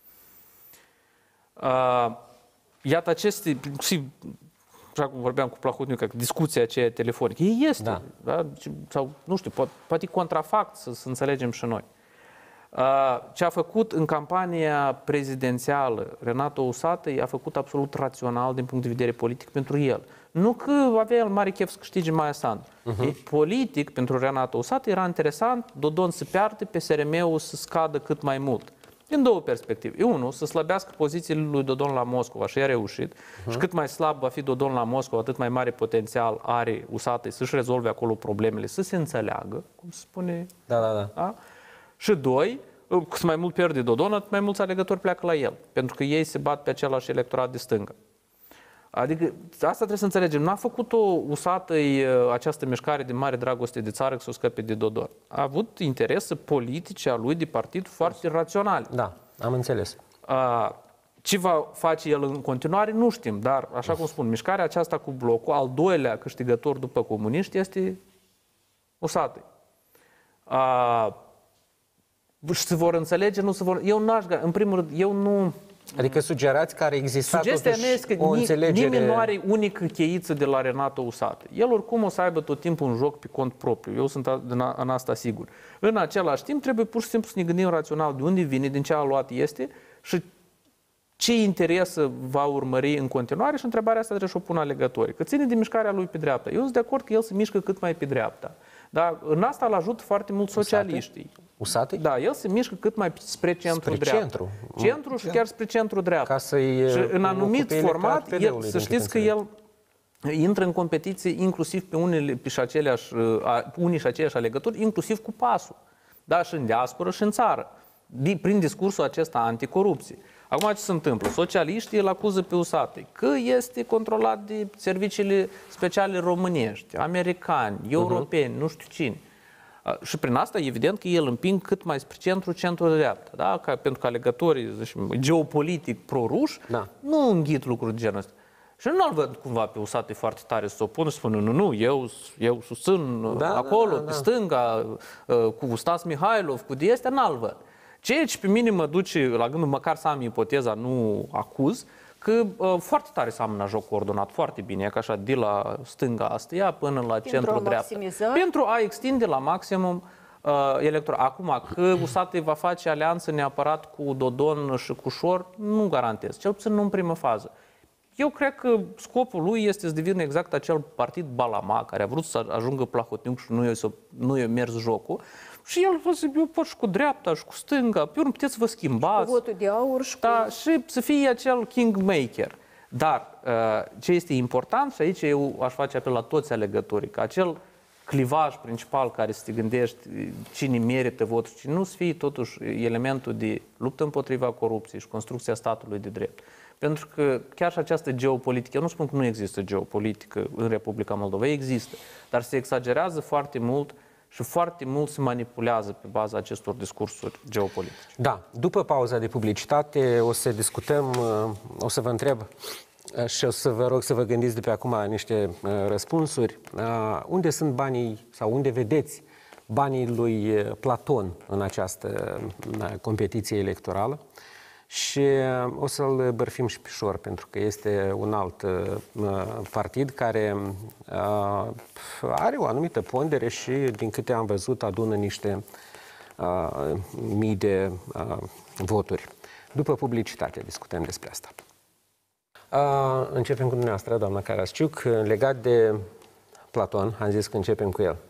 Iată aceste, inclusiv, așa cum vorbeam cu Plahotniuc, discuția aceea telefonică, este, da. Da? Sau, nu știu, poate, poate contrafact, să, să înțelegem și noi. Ce a făcut în campania prezidențială Renato Usatu a făcut absolut rațional din punct de vedere politic pentru el. Nu că avea el mare chef să câștige Maia Sandu. Uh-huh. Politic, pentru Renato Usatu era interesant Dodon să piardă, P S R M-ul să scadă cât mai mult. Din două perspective. Unu, să slăbească pozițiile lui Dodon la Moscova și a reușit. Uh-huh. Și cât mai slab va fi Dodon la Moscova, atât mai mare potențial are Usatu să-și rezolve acolo problemele, să se înțeleagă, cum se spune. Da, da, da. Da? Și doi, cât mai mult pierde Dodon, atât mai mulți alegători pleacă la el, pentru că ei se bat pe același electorat de stânga. Adică asta trebuie să înțelegem. N-a făcut-o Usatu această mișcare de mare dragoste de țară să o scăpe de Dodon. A avut interese politice a lui de partid foarte raționale. Da, am înțeles. Ce va face el în continuare, nu știm, dar, așa cum spun, mișcarea aceasta cu blocul, al doilea câștigător după comuniști, este Usatu. Și se vor înțelege, nu se vor... Eu n-aș... În primul rând, eu nu... Adică sugerați că ar exista Sugestia mea este că o înțelegere... nimeni nu are unică cheiță de la Renato Usatu. El oricum o să aibă tot timpul un joc pe cont propriu. Eu sunt în asta sigur. În același timp, trebuie pur și simplu să ne gândim rațional de unde vine, din ce aluat este și ce interes va urmări în continuare și întrebarea asta trebuie să o pun alegătorii. Că ține de mișcarea lui pe dreapta. Eu sunt de acord că el se mișcă cât mai pe dreapta. Dar în asta îl ajută foarte mult socialiștii. Usatu? Da, el se mișcă cât mai spre centru-dreapta. Centru. Centru și chiar spre centru-dreapta. Ca să-i și în anumit format, el, să știți că el intră în competiție inclusiv pe unele, pe și aceleași, unii și aceiași alegători, inclusiv cu PAS-ul. Da, și în diasporă și în țară. Prin discursul acesta anticorupție. Acum ce se întâmplă? Socialiștii îl acuză pe Usatu că este controlat de serviciile speciale românești, americani, europeni, uh-huh. nu știu cine. Și prin asta, evident că el împing cât mai spre centru, centru-dreapta. Da? Ca, pentru că alegătorii zicem, geopolitic pro-ruși da. nu înghit lucruri de genul ăsta. Și nu-l văd cumva pe Usatu foarte tare să se opună și spună, nu, nu, eu, eu susțin da, acolo, da, da, pe da. stânga, cu Stas Mihailov, cu de astea, n-l văd. Ceea ce pe mine mă duce la gândul, măcar să am ipoteza, nu acuz, că uh, foarte tare seamănă joc coordonat, foarte bine, e ca așa, de la stânga asta până la centru-dreapta. Pentru a extinde la maximum uh, electorat. Acum, că Usatu va face alianță neapărat cu Dodon și cu Șor, nu garantez, cel puțin nu în primă fază. Eu cred că scopul lui este să devină exact acel partid Balama, care a vrut să ajungă Plahotniuc și nu i-a, nu i-a mers jocul. Și el vă zic, eu pot și cu dreapta și cu stânga, pe urmă puteți să vă schimbați. Cu votul de aur și cu... Da, și să fie acel kingmaker. Dar ce este important, și aici eu aș face apel la toți alegătorii, că acel clivaj principal care să te gândești cine merită votul și cine nu, să fie totuși elementul de luptă împotriva corupției și construcția statului de drept. Pentru că chiar și această geopolitică, eu nu spun că nu există geopolitică în Republica Moldova, există, dar se exagerează foarte mult și foarte mult se manipulează pe baza acestor discursuri geopolitice. Da, după pauza de publicitate o să discutăm, o să vă întreb și o să vă rog să vă gândiți de pe acum niște răspunsuri. Unde sunt banii sau unde vedeți banii lui Platon în această competiție electorală și o să-l bărfim și pișor, pentru că este un alt partid care are o anumită pondere și, din câte am văzut, adună niște mii de voturi. După publicitate discutăm despre asta. Începem cu dumneavoastră, doamna Carasciuc, legat de Platon, am zis că începem cu el.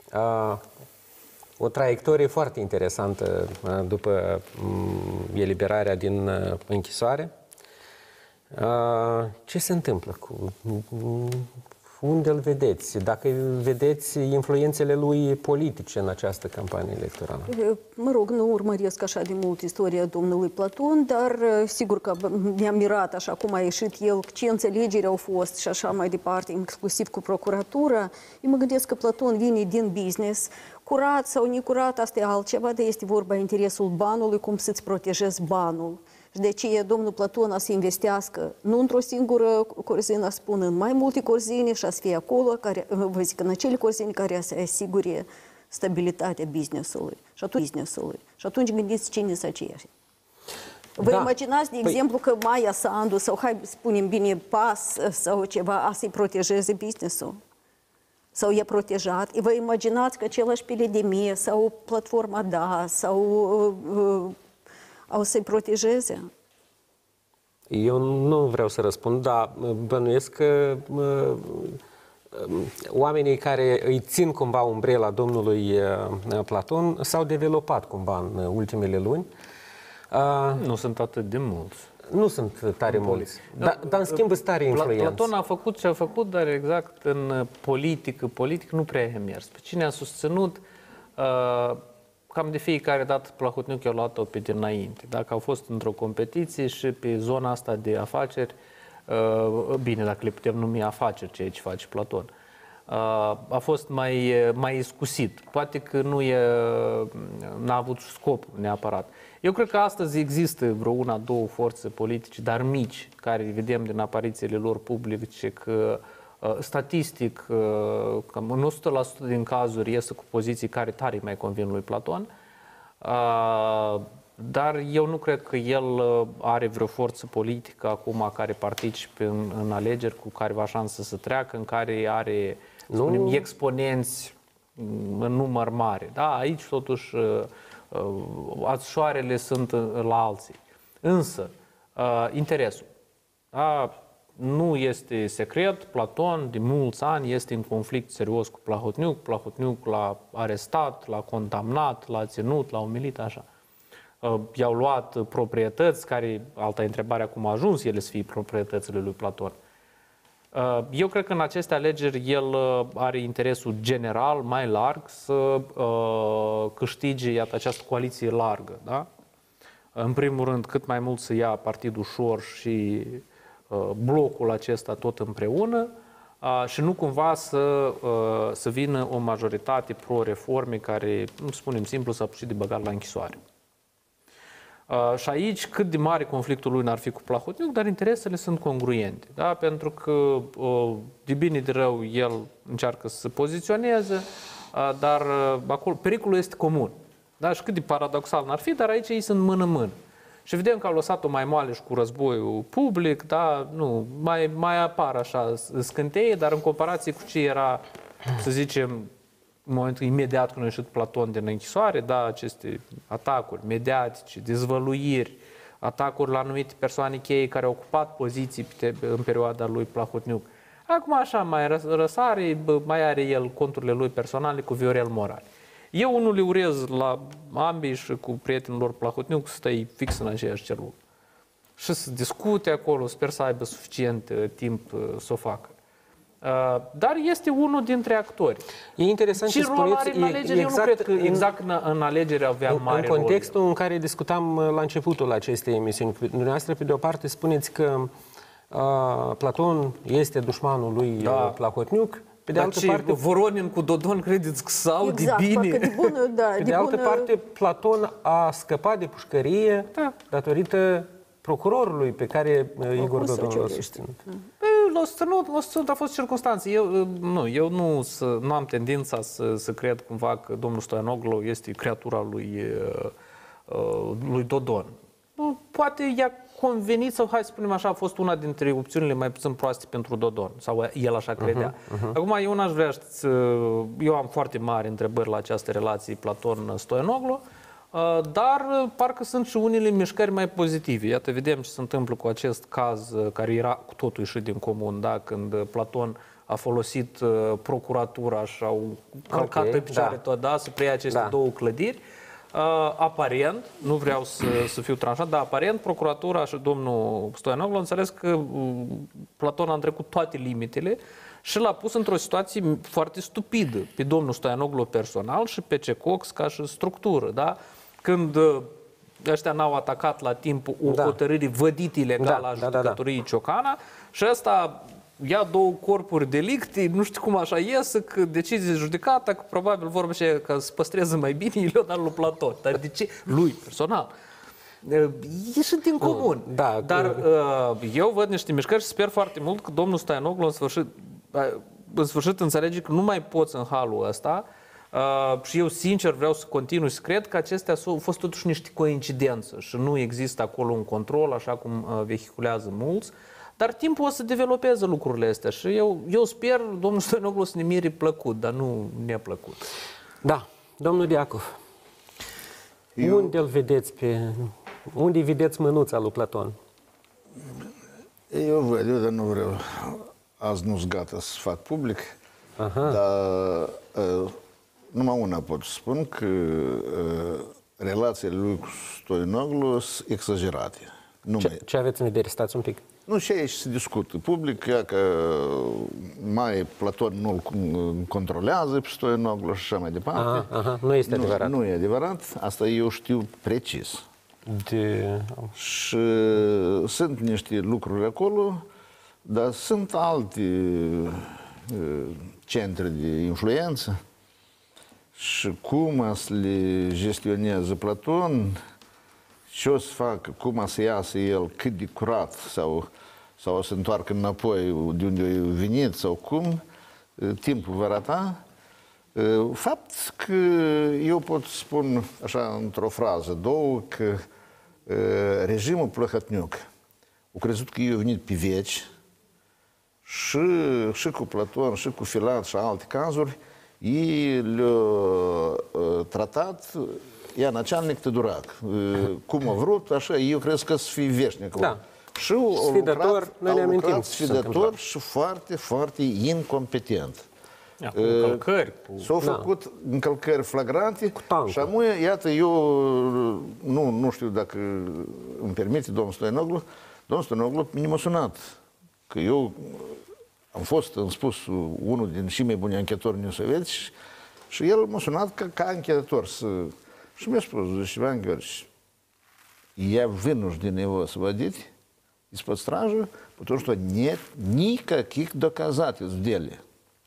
O traiectorie foarte interesantă după eliberarea din închisoare. Ce se întâmplă cu... Unde îl vedeți? Dacă vedeți influențele lui politice în această campanie electorală? Mă rog, nu urmăresc așa de mult istoria domnului Platon, dar sigur că mi-am mirat așa cum a ieșit el, ce înțelegeri au fost și așa mai departe, inclusiv cu procuratura. Eu mă gândesc că Platon vine din business, curat sau necurat, asta e altceva, dar este vorba interesul banului, cum să-ți protejezi banul. Și de ce domnul Platon a să investească nu într-o singură corzină, spun în mai multe corzine și a să fie acolo, care, vă zic, în acele corzine care să asigure stabilitatea business-ului și atunci, business-ului. Și atunci gândiți cine să acești. Vă da. imaginați, de păi... exemplu, că Maia Sandu sau, hai spunem bine, PAS sau ceva, a să-i protejeze business-ul? Sau e protejat? Vă imaginați că același P L D M sau platforma DA sau... Uh, au să-i protejeze? Eu nu vreau să răspund, dar bănuiesc că uh, oamenii care îi țin cumva umbrela domnului uh, Platon s-au developat cumva în ultimele luni. Uh, nu sunt atât de mulți. Nu sunt tare mulți, dar, dar în schimb sunt tare influenți. Platon a făcut ce a făcut, dar exact în politică, politic nu prea a mers. Pe cine a susținut... Uh, Cam de fiecare dată Plahotniuc i-a luat-o pe dinainte. Dacă au fost într-o competiție și pe zona asta de afaceri, bine, dacă le putem numi afaceri, ceea ce face Platon, a fost mai, mai iscusit. Poate că nu e, n-a avut scop neapărat. Eu cred că astăzi există vreo una, două forțe politice, dar mici, care vedem din aparițiile lor publice că statistic, cam în o sută la sută din cazuri iesă cu poziții care tare mai convin lui Platon, dar eu nu cred că el are vreo forță politică acum care participe în, în alegeri cu care va șansă să treacă, în care are, nu. spunem, exponenți în număr mare. Da, aici totuși ațoarele sunt la alții. Însă, interesul. Da, nu este secret, Platon de mulți ani este în conflict serios cu Plahotniuc, Plahotniuc l-a arestat, l-a condamnat, l-a ținut, l-a umilit, așa. I-au luat proprietăți, care, alta întrebare, acum a ajuns ele să fie proprietățile lui Platon. Eu cred că în aceste alegeri el are interesul general, mai larg, să câștige, iată, această coaliție largă, da? În primul rând, cât mai mult să ia partidul ușor și blocul acesta tot împreună și nu cumva să, să vină o majoritate pro-reforme care, nu spunem simplu, s-a apucat de băgat la închisoare. Și aici, cât de mare conflictul lui n-ar fi cu Plahotniuc, dar interesele sunt congruente, da? Pentru că de bine de rău el încearcă să se poziționeze, dar acolo pericolul este comun. Da? Și cât de paradoxal n-ar fi, dar aici ei sunt mână-mână. Și vedem că au lăsat-o mai moale și cu războiul public, da, nu, mai, mai apar așa scânteie, dar în comparație cu ce era, să zicem, în momentul imediat când a ieșit Platon din închisoare, da, aceste atacuri mediatice, dezvăluiri, atacuri la anumite persoane cheie care au ocupat poziții în perioada lui Plahotniuc. Acum așa mai răsare, mai are el conturile lui personale cu Viorel Moral. Eu unul le urez la ambii și cu prietenul lor Plahotniuc să stai fix în aceeași celulă. Și să discute acolo, sper să aibă suficient uh, timp uh, să o facă. Uh, dar este unul dintre actori. E interesant ce spuneți. În alegeri, exact, eu nu cred că exact în, în alegeri avea în, mare În contextul rol. în care discutam la începutul acestei emisiuni, dumneavoastră, pe de o parte, spuneți că uh, Platon este dușmanul lui da. Plahotniuc. Pe de Dar altă ce, parte, Voronin cu Dodon credeți că s-au exact, de bine? De bună, da, pe de, de altă bună... parte, Platon a scăpat de pușcărie da. datorită procurorului pe care Igor Dodon l-a susținut. o să nu, o să a fost circunstanțe. Eu nu, eu nu, să, nu am tendința să, să cred cumva că domnul Stoianoglu este creatura lui, lui Dodon. Nu, poate i-a convenit sau, hai să spunem așa, a fost una dintre opțiunile mai puțin proaste pentru Dodon, sau el așa credea. Uh-huh, uh-huh. Acum, eu n-aș vrea să... Eu am foarte mari întrebări la această relație Platon-Stoianoglu, dar parcă sunt și unele mișcări mai pozitive. Iată, vedem ce se întâmplă cu acest caz care era cu totul ieșit din comun, da? Când Platon a folosit procuratura și au călcat okay, pe picioare da. tot, da? Să preia aceste da. două clădiri. Uh, aparent, nu vreau să, să fiu tranșat, dar aparent procuratura și domnul Stoianoglu au înțeles că uh, Platon a trecut toate limitele și l-a pus într-o situație foarte stupidă pe domnul Stoianoglu personal și pe Cecox ca și structură, da? Când uh, ăștia n-au atacat la timp o da. hotărâre vădit ilegală da, a judecătoriei da, da, da. Ciocana și ăsta ia două corpuri delicte, nu știu cum așa iese, că decizie judecată, că probabil vorba și că să păstreze mai bine, i le-a dat lui Platon. Dar de ce? Lui, personal. Ieșit din comun. Da, dar uh, eu văd niște mișcări și sper foarte mult că domnul Stoianoglu în sfârșit, în sfârșit înțelege că nu mai poți în halul ăsta uh, și eu sincer vreau să continui să cred că acestea au fost totuși niște coincidențe și nu există acolo un control, așa cum uh, vehiculează mulți. Dar timpul o să developeze lucrurile astea și eu, eu sper, domnul Stoianoglu, să ne mire plăcut, dar nu neplăcut. Da. Domnul Diacov, eu... unde îl vedeți pe... Unde vedeți mânuța lui Platon? Eu văd, eu, dar nu vreau... Azi nu-s gata să fac public, Aha. dar uh, numai una pot spun că uh, relațiile lui cu Stoianoglu sunt exagerate. Ce, ce aveți în vedere? Stați un pic. Nu, și aici se discută public, ea că mai Platon nu-l controlează pe Stoianoglu și așa mai departe. Aha, aha, nu este adevărat. Nu, nu e adevărat, asta eu știu precis. De... Și sunt niște lucruri acolo, dar sunt alte centre de influență și cum să le gestioneze Platon, ce o să facă, cum o să iasă el, cât de curat, sau, sau o să întoarcă înapoi de unde a venit, sau cum, timpul va arata. Fapt că eu pot spun așa într-o frază, două, că regimul Plăhătniuc a crezut că eu a venit pe veci și, și cu Platon, și cu Filat și alte cazuri, ei le-au tratat ea начальник de durac. Cum a vrut, așa, eu cred că să fie veșnic. Da. Și sfidător, noi ne amintim. Sfidător și foarte, foarte incompetent. Cu încălcări. S-au făcut încălcări flagrante și amuie, iată, eu nu, nu știu dacă îmi permite domnul Stoianoglu, domnul Stoianoglu mi m-a sunat că eu am fost, am spus, unul din cei mai buni anchetori neosovietici și el m-a sunat ca, ca anchetator să... Și mi-a spus, zice, Iván Георгиевич, я вынужден его освободить из-под стражи, потому что нет никаких доказательств в деле.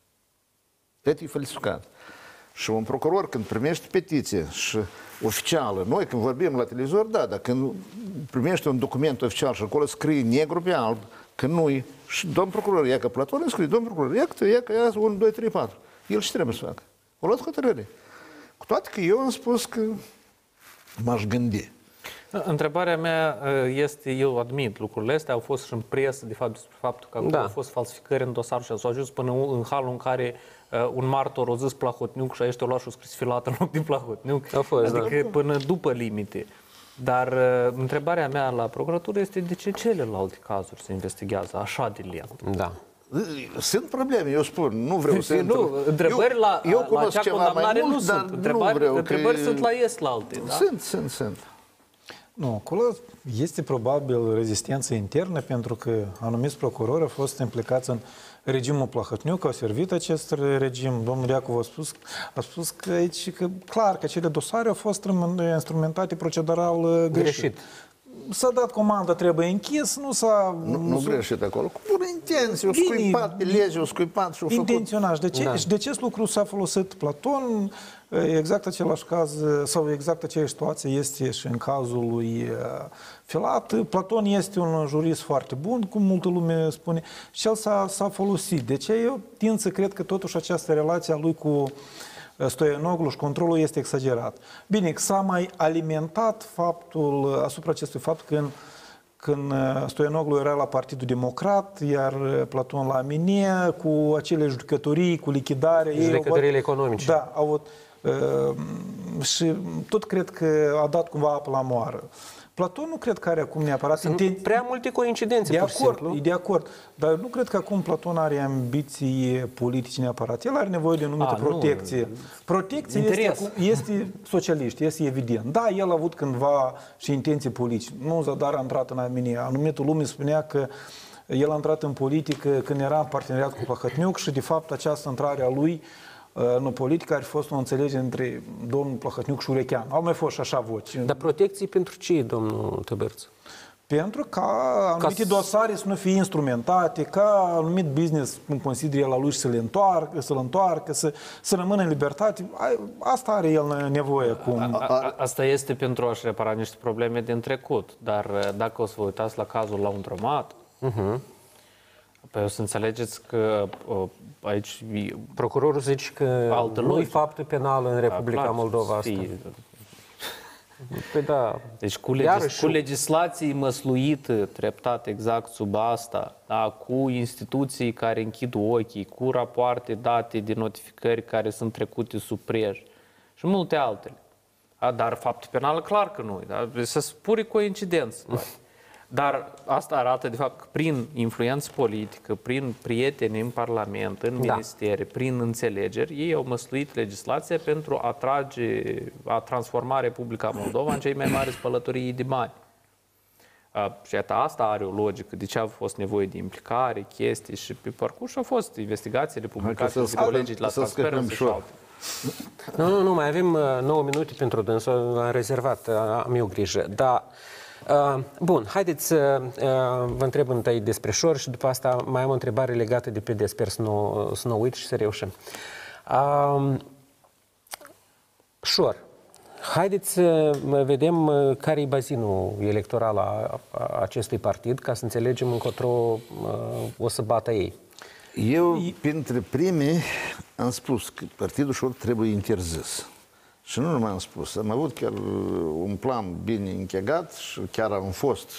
Это и фальсификат. Și un procuror, când primește petiție și oficială, noi când vorbim la televizor, da, dar când primește un document oficial și acolo scrie negru pe alb, că nu-i, și domn procuror, ia că Platon îi scrie, domn procuror, ia că ia că ia unu, doi, trei, patru. El ce trebuie să facă? O luat hotărâre. Cu toate că eu am spus că m-aș gândi. Întrebarea mea este, eu admit lucrurile astea, au fost și în presă, de fapt, despre faptul că da. au fost falsificări în dosar și s-au ajuns până în halul în care uh, un martor a zis Plahotniuc și ăștia o luat și o scris Filat în loc din Plahotniuc. Fost, adică da. până după limite. Dar uh, întrebarea mea la procuratură este de ce celelalte cazuri se investigează așa de lent? Da. Sunt probleme, eu spun, nu vreau să... Nu, întrebări eu, la, eu la acea condamnare mult, nu sunt. Întrebări, nu vreau întrebări că... sunt la est la alte. Da? Sunt, sunt, sunt. Nu, acolo este probabil rezistență internă pentru că anumiți procurori au fost implicați în regimul Plahotniuc, au servit acest regim. Domnul Diacov a spus, a spus că aici, că clar, că acele dosare au fost instrumentate procedural greșit. greșit. s-a dat comandă, trebuie închis, nu s-a... Nu, nu greșit acolo. Cu bună intenție, o scuipat pe lege, o scuipat și o făcut... Intenționat. De ce, da. Și de ce lucru s-a folosit Platon? Exact același caz, sau exact aceeași situație este și în cazul lui Filat. Platon este un jurist foarte bun, cum multă lume spune, și el s-a folosit. De ce? Eu tind să cred că totuși această relație a lui cu Stoianoglu și controlul este exagerat. Bine, s-a mai alimentat faptul, asupra acestui fapt când, când Stoianoglu era la Partidul Democrat, iar Platon la Aminee, cu acele judecătorii, cu lichidare. Judecătoriile economice. Da, au avut. Uh, și tot cred că a dat cumva apă la moară. Platon nu cred că are acum neapărat... Sunt inten... prea multe coincidențe, de pur și acord, simplu. E de acord, dar nu cred că acum Platon are ambiții politice neapărat. El are nevoie de o anumită a, protecție. Nu. Protecție este, este socialist, este evident. Da, el a avut cândva și intenții politice. Nu Zadar a intrat în Armenia. Anumitul lume spunea că el a intrat în politică când era în parteneriat cu Plahotniuc și de fapt această intrare a lui în politică ar fi fost o înțelegere între domnul Plahotniuc și Urechean. Au mai fost și așa voci. Dar protecții pentru ce, domnul Tăberț? Pentru ca anumite ca... dosare să nu fie instrumentate, ca anumit business, cum consideră el la lui, să-l întoarcă, să-l întoarcă, să, să rămână în libertate. Asta are el nevoie acum. A, a, asta este pentru a-și repara niște probleme din trecut. Dar dacă o să vă uitați la cazul la Undromat, uh-huh. Păi o să înțelegeți că aici... Procurorul zice că nu-i faptul penal în Republica da, Moldova asta. Păi da. Deci cu, legis- cu legislații măsluită, treptat exact sub asta, da, cu instituții care închid ochii, cu rapoarte date de notificări care sunt trecute sub prej și multe altele. Da, dar faptul penal clar că nu. Da? Să spune coincidență. Dar asta arată, de fapt, că prin influență politică, prin prieteni în Parlament, în da. ministere, prin înțelegeri, ei au măsluit legislația pentru a trage, a transforma Republica Moldova în cei mai mari spălătorii de bani. A, și iată, asta are o logică. De ce a fost nevoie de implicare, chestii și pe parcurs au fost investigațiile, publicații de colegii la Transparency și alte. Nu, nu, nu, mai avem nouă minute pentru dânsul, am rezervat, am eu grijă. Dar Uh, bun, haideți să uh, vă întreb întâi despre Șor și după asta mai am o întrebare legată de P D, sper să nu, să nu uit și să reușim. Uh, Șor, haideți să vedem care e bazinul electoral a, a acestui partid, ca să înțelegem încotro uh, o să bată ei. Eu, printre primii, am spus că Partidul Șor trebuie interzis. Și nu numai am spus, am avut chiar un plan bine închegat și chiar am fost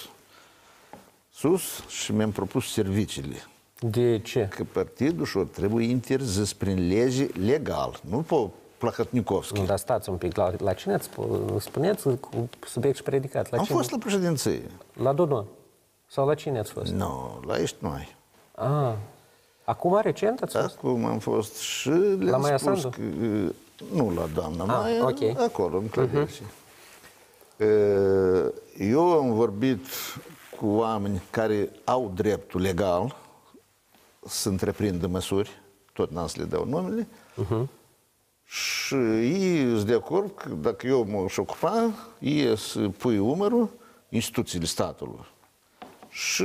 sus și mi-am propus serviciile. De ce? Că Partidul Șor trebuie interzis prin lege legal, nu pe Plahotniukovski. Nu, dar stați un pic, la, la cine ați spuneți cu subiect și predicat? La am cine? fost la președinție. La Dodon? Sau la cine ați fost? Nu, no, la ești noi. Ah. Acum recent ați fost? Acum am fost și le-am la spus că... Nu la doamna ah, Maia, okay. acolo, în clădire. Uh-huh. Eu am vorbit cu oameni care au dreptul legal să întreprindă măsuri, tot n-am să le dau numele, uh-huh. și ei sunt de acord că dacă eu m-aș ocupa, ei să pui umărul instituțiile statului. Și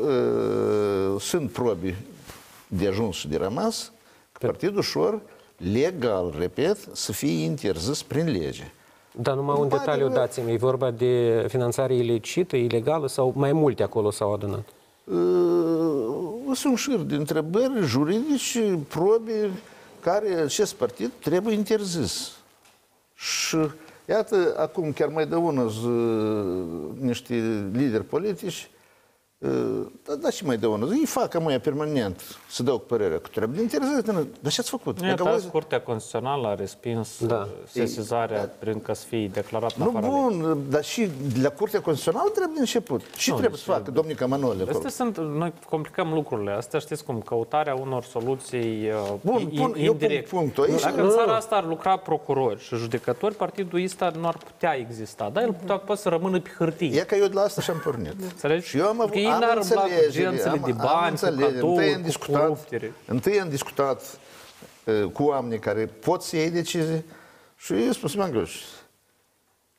uh, sunt probe de ajuns și de rămas că Partidul Șor legal, repet, să fie interzis prin lege. Dar numai un detaliu dați-mi, e vorba de finanțare ilicită, ilegală sau mai multe acolo s-au adunat? Uh, sunt șir de întrebări juridice, probe, care acest partid trebuie interzis. Și iată, acum chiar mai de ună niște lideri politici, da, da, și mai de unul. Îi fac mai permanent să dau cu părerea că trebuie interzis. Dar ce ați făcut? Iată, Curtea Constituțională a respins da. sesizarea Ei, prin că să fie declarat nu bun, dar și la Curtea Constituțională trebuie început. Și nu, trebuie deci, să facă domnul Camanole. Astea sunt, noi complicăm lucrurile. Astea știți cum, căutarea unor soluții bun, pun, indirect. Eu pun punctul. Dacă în țara asta ar lucra procurori și judecători, partidul ăsta nu ar putea exista. Dar el putea poate să rămână pe hârtie. E că eu de la asta și-am pornit. Și eu am avut n-ar umbla cu gențele de bani, cu cadouri, cu coruptere. Întâi am discutat uh, cu oameni care pot să iei decizii și eu spus, m-am greșit.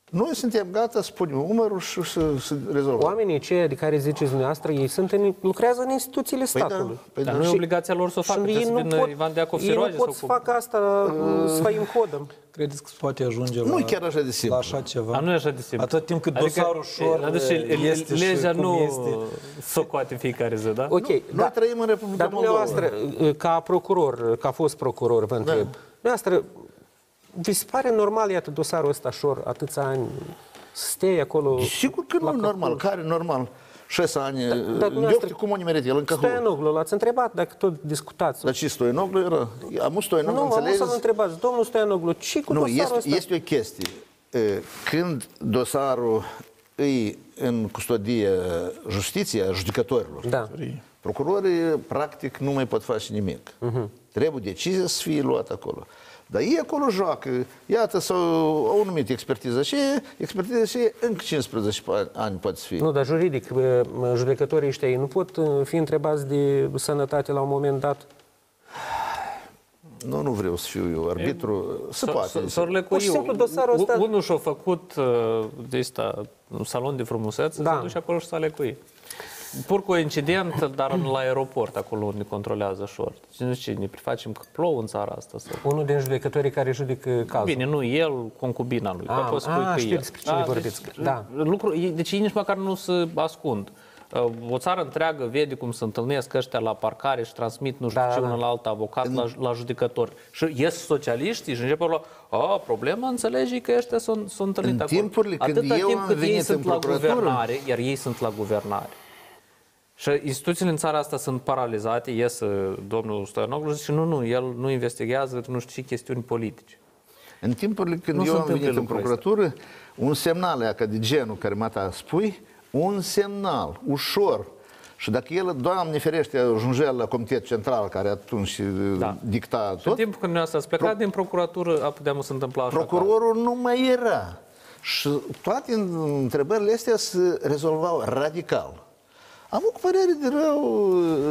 Noi suntem gata să punem umărul și să, să rezolvăm. Oamenii aceia de care ziceți dumneavoastră, ei sunt în, lucrează în instituțiile Păi da, statului. păi Dar da. nu e Și- obligația lor să o facă, Și trebuie ei să nu vină pot, Ivan Deacov ei nu Siroage pot să sau facă asta uh, sfăim codăm. Credeți că se poate ajunge Nu la, e chiar așa de simplu. la așa ceva? A, nu e așa de simplu. Atât timp cât Adică, dosarul ușor e, adică, este și legea cum nu este. socoate fiecare zi, da? Ok, Noi da. trăim în Republica Dar Moldova. dumneavoastră, ca procuror, ca fost procuror, vă întreb, dumneavoastră, vi se pare normal, iată, dosarul ăsta șor, atâția ani, să stea acolo? Sigur că nu e normal. Care e normal? șase ani. dar Da, dumneavoastră- cum o nimerit el în Cahul? Stoianoglu, l-ați întrebat dacă tot discutați. Dar ce Stoianoglu era? Am Stoianoglu, Nu, am înțelegeți? să-l întrebați, domnul Stoianoglu, ce cu Nu, dosarul este, ăsta? este o chestie. E, Când dosarul e în custodie justiția judecătorilor, Da. procurorii practic nu mai pot face nimic. Uh-huh. Trebuie decizie să fie luată acolo. Dar ei acolo joacă. Iată, s-au, au numit expertiză și expertiza și încă cincisprezece ani poate să fie. Nu, dar juridic, judecătorii ăștia ei nu pot fi întrebați de sănătate la un moment dat? Nu, nu vreau să fiu eu arbitru. Se poate. Sorle cu Pur și simplu, dosarul eu. ăsta- Unul și-a făcut uh, de ăsta, un salon de frumusețe, Da. se duce acolo și să lecui. Pur coincident, dar la aeroport, acolo unde controlează șor. Nu știu ce, ne prefacem că plouă în țara asta. Sau... Unul din judecătorii care judecă cazul. Bine, nu el, concubina lui. Ah, Că poți spui ah, că știu el. despre cine vorbiți. Deci, Da. lucru, deci ei nici măcar nu se ascund. Uh, O țară întreagă vede cum se întâlnesc ăștia la parcare și transmit nu știu Da, ce da, unul la alt avocat la, la judecători. Și ies socialiștii și începe la a, problema înțelegi că ăștia sunt, sunt întâlnit În acolo. timpurile când Atâta eu timp am cât ei venit sunt în la procuratură- guvernare, iar ei sunt la guvernare. Și instituțiile în țara asta sunt paralizate, ies uh, domnul Stoianoglu și nu, nu, el nu investigează nu știu ce chestiuni politice. În timpurile când Nu eu se am întâmplă venit în lucrul procuratură, un semnal ea, ca de genul care mă ta spui, un semnal, ușor. Și dacă el, Doamne ferește, ajungea la Comitetul Central, care atunci Da. dicta Și în tot, timpul când dumneavoastră ați plecat din procuratură, puteam să întâmpla așa. procurorul nu mai era. Și toate întrebările astea se rezolvau radical. Am o părere de rău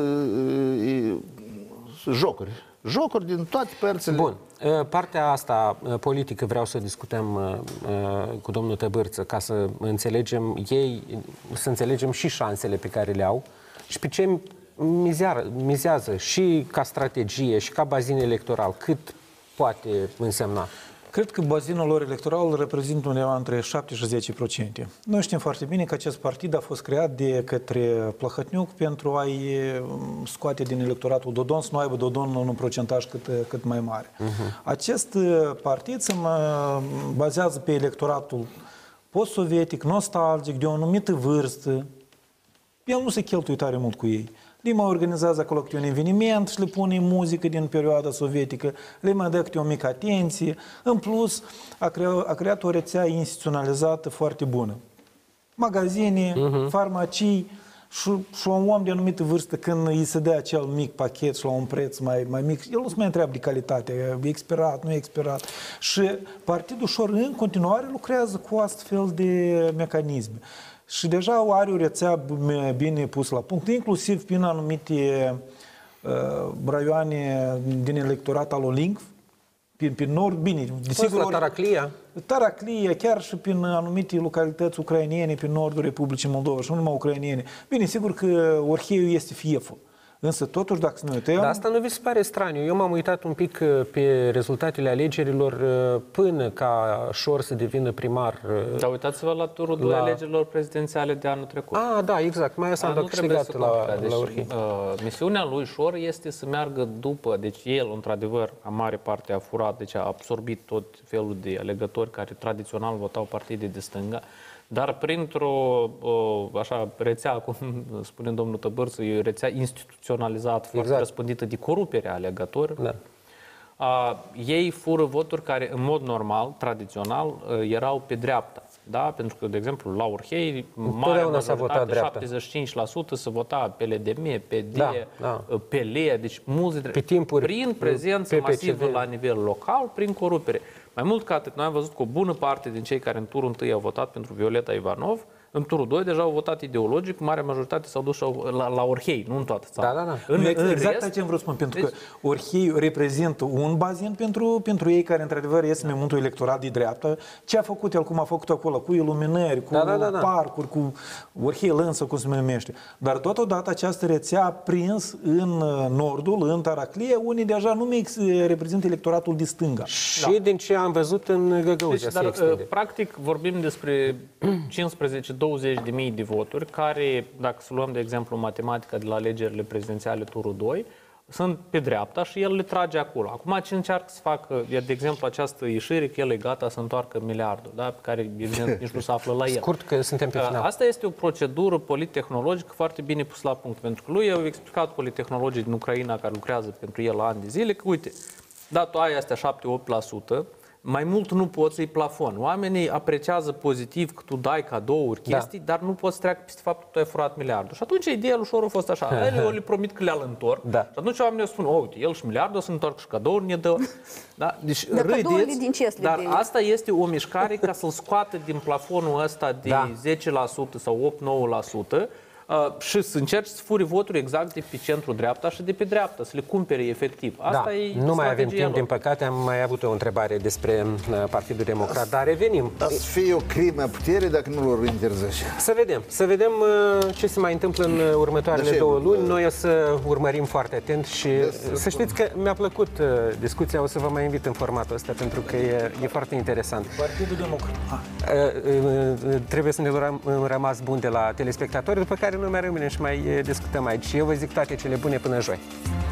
e, e, jocuri. Jocuri din toate părțile. Bun. Partea asta politică vreau să discutăm uh, cu domnul Tăbârță ca să înțelegem ei, să înțelegem și șansele pe care le au și pe ce mizeară, mizează și ca strategie și ca bazin electoral, cât poate însemna. Cred că bazinul lor electoral reprezintă undeva între șapte și zece la sută. Noi știm foarte bine că acest partid a fost creat de către Plahotniuc pentru a-i scoate din electoratul Dodon, să nu aibă Dodon un procentaj cât, cât mai mare. Uh-huh. Acest partid se bazează pe electoratul post-sovietic, nostalgic, de o anumită vârstă. El nu se cheltuie tare mult cu ei. Le mai organizează acolo câte un eveniment și le pune muzică din perioada sovietică, le mai dă câte o mică atenție. În plus, a, crea, a creat o rețea instituționalizată foarte bună. Magazine, uh-huh. farmacii și, și un om de anumită vârstă, când îi se dă acel mic pachet și la un preț mai, mai mic, el nu se mai întreabă de calitate, e expirat, nu e expirat. Și partidul ușor în continuare lucrează cu astfel de mecanisme. Și deja are o rețea bine pusă la punct, inclusiv prin anumite uh, raioane din electorat al Olincv, prin, prin nord, bine, desigur... La Taraclia. Taraclia, chiar și prin anumite localități ucrainiene, prin nordul Republicii Moldova și nu numai ucrainiene. Bine, sigur că Orheiul este fieful. Însă, totuși, dacă să ne uităm... Dar asta nu vi se pare straniu? Eu m-am uitat un pic pe rezultatele alegerilor până ca Șor să devină primar. Dar uitați-vă la turul la... de alegerilor prezidențiale de anul trecut. Ah, da, exact. Mai asta am dat câștigat la, deci, la Orhei. Uh, misiunea lui Șor este să meargă după, deci el, într-adevăr, a mare parte a furat, deci a absorbit tot felul de alegători care tradițional votau partide de stânga, dar printr-o așa rețea, cum spune domnul Tăbârță, e o rețea instituționalizată, foarte exact. răspândită de corupere a alegătorilor. Da. A, ei fură voturi care, în mod normal, tradițional, erau pe dreapta. Da? Pentru că, de exemplu, la Orhei, marea majoritate, șaptezeci și cinci la sută se vota pe L D M, P D, da, da. P L, deci mulți pe timpuri, prin prezență masivă la nivel local, prin corupere. Mai mult ca atât, noi am văzut că o bună parte din cei care în turul întâi au votat pentru Violeta Ivanov În turul doi deja au votat ideologic, marea majoritate s-au dus la, la Orhei, nu în toată țara. Da, da, da. În, exact în exact rest, ce vreau să spun, pentru deci, că Orhei reprezintă un bazin pentru, pentru ei care, într-adevăr, este momentul electorat de dreapta. Ce a făcut el, cum a făcut acolo, cu iluminări, cu da, da, da, da. parcuri, cu Orhei Lânsă, cum se numește. Dar totodată această rețea a prins în nordul, în Taraclie, unii deja nu mai reprezintă electoratul de stânga. Și da. din ce am văzut în Găgăuzia deci, dar, practic, vorbim despre cincisprezece douăzeci de mii de voturi, care, dacă să luăm, de exemplu, matematica de la alegerile prezidențiale turul doi, sunt pe dreapta și el le trage acolo. Acum ce încearcă să facă, de exemplu, această ieșire, că el e gata să întoarcă miliardul, da? Pe care, evident, nici nu se află la el. Scurt, că suntem pe final. Asta este o procedură politehnologică foarte bine pusă la punct, pentru că lui au explicat politehnologii din Ucraina, care lucrează pentru el la ani de zile, că, uite, da, tu ai astea șapte opt la sută, mai mult nu poți să-i plafon. Oamenii apreciază pozitiv că tu dai cadouri, chestii, da. dar nu poți să treacă peste faptul că tu ai furat miliardul. Și atunci ideea lui Șor a fost așa, eu le promit că le-al întorc. Da. Și atunci oamenii spun, oh, uite, el și miliardul o să întorc și cadouri, ne dă. Da? Deci dar râdeți, din ce dar asta este o mișcare ca să-l scoată din plafonul ăsta de da. zece la sută sau opt nouă la sută. Uh, și să încerci să furi voturi exact de pe centru-dreapta și de pe dreapta, să le cumpere efectiv. Asta da, e nu mai avem timp, lor. din păcate. Am mai avut o întrebare despre uh, Partidul Democrat, dar revenim. Dar să fie o crimă a puterii dacă nu lor interzice. Să vedem, să vedem uh, ce se mai întâmplă în următoarele de două ce? luni. Noi o să urmărim foarte atent și de să știți că mi-a plăcut uh, discuția. O să vă mai invit în formatul ăsta pentru că e, e foarte interesant. Partidul Democrat. Ah. Uh, uh, trebuie să ne luăm un rămas bun de la telespectatori, după care nu mai rămânem și mai discutăm aici. Eu vă zic toate cele bune până joi.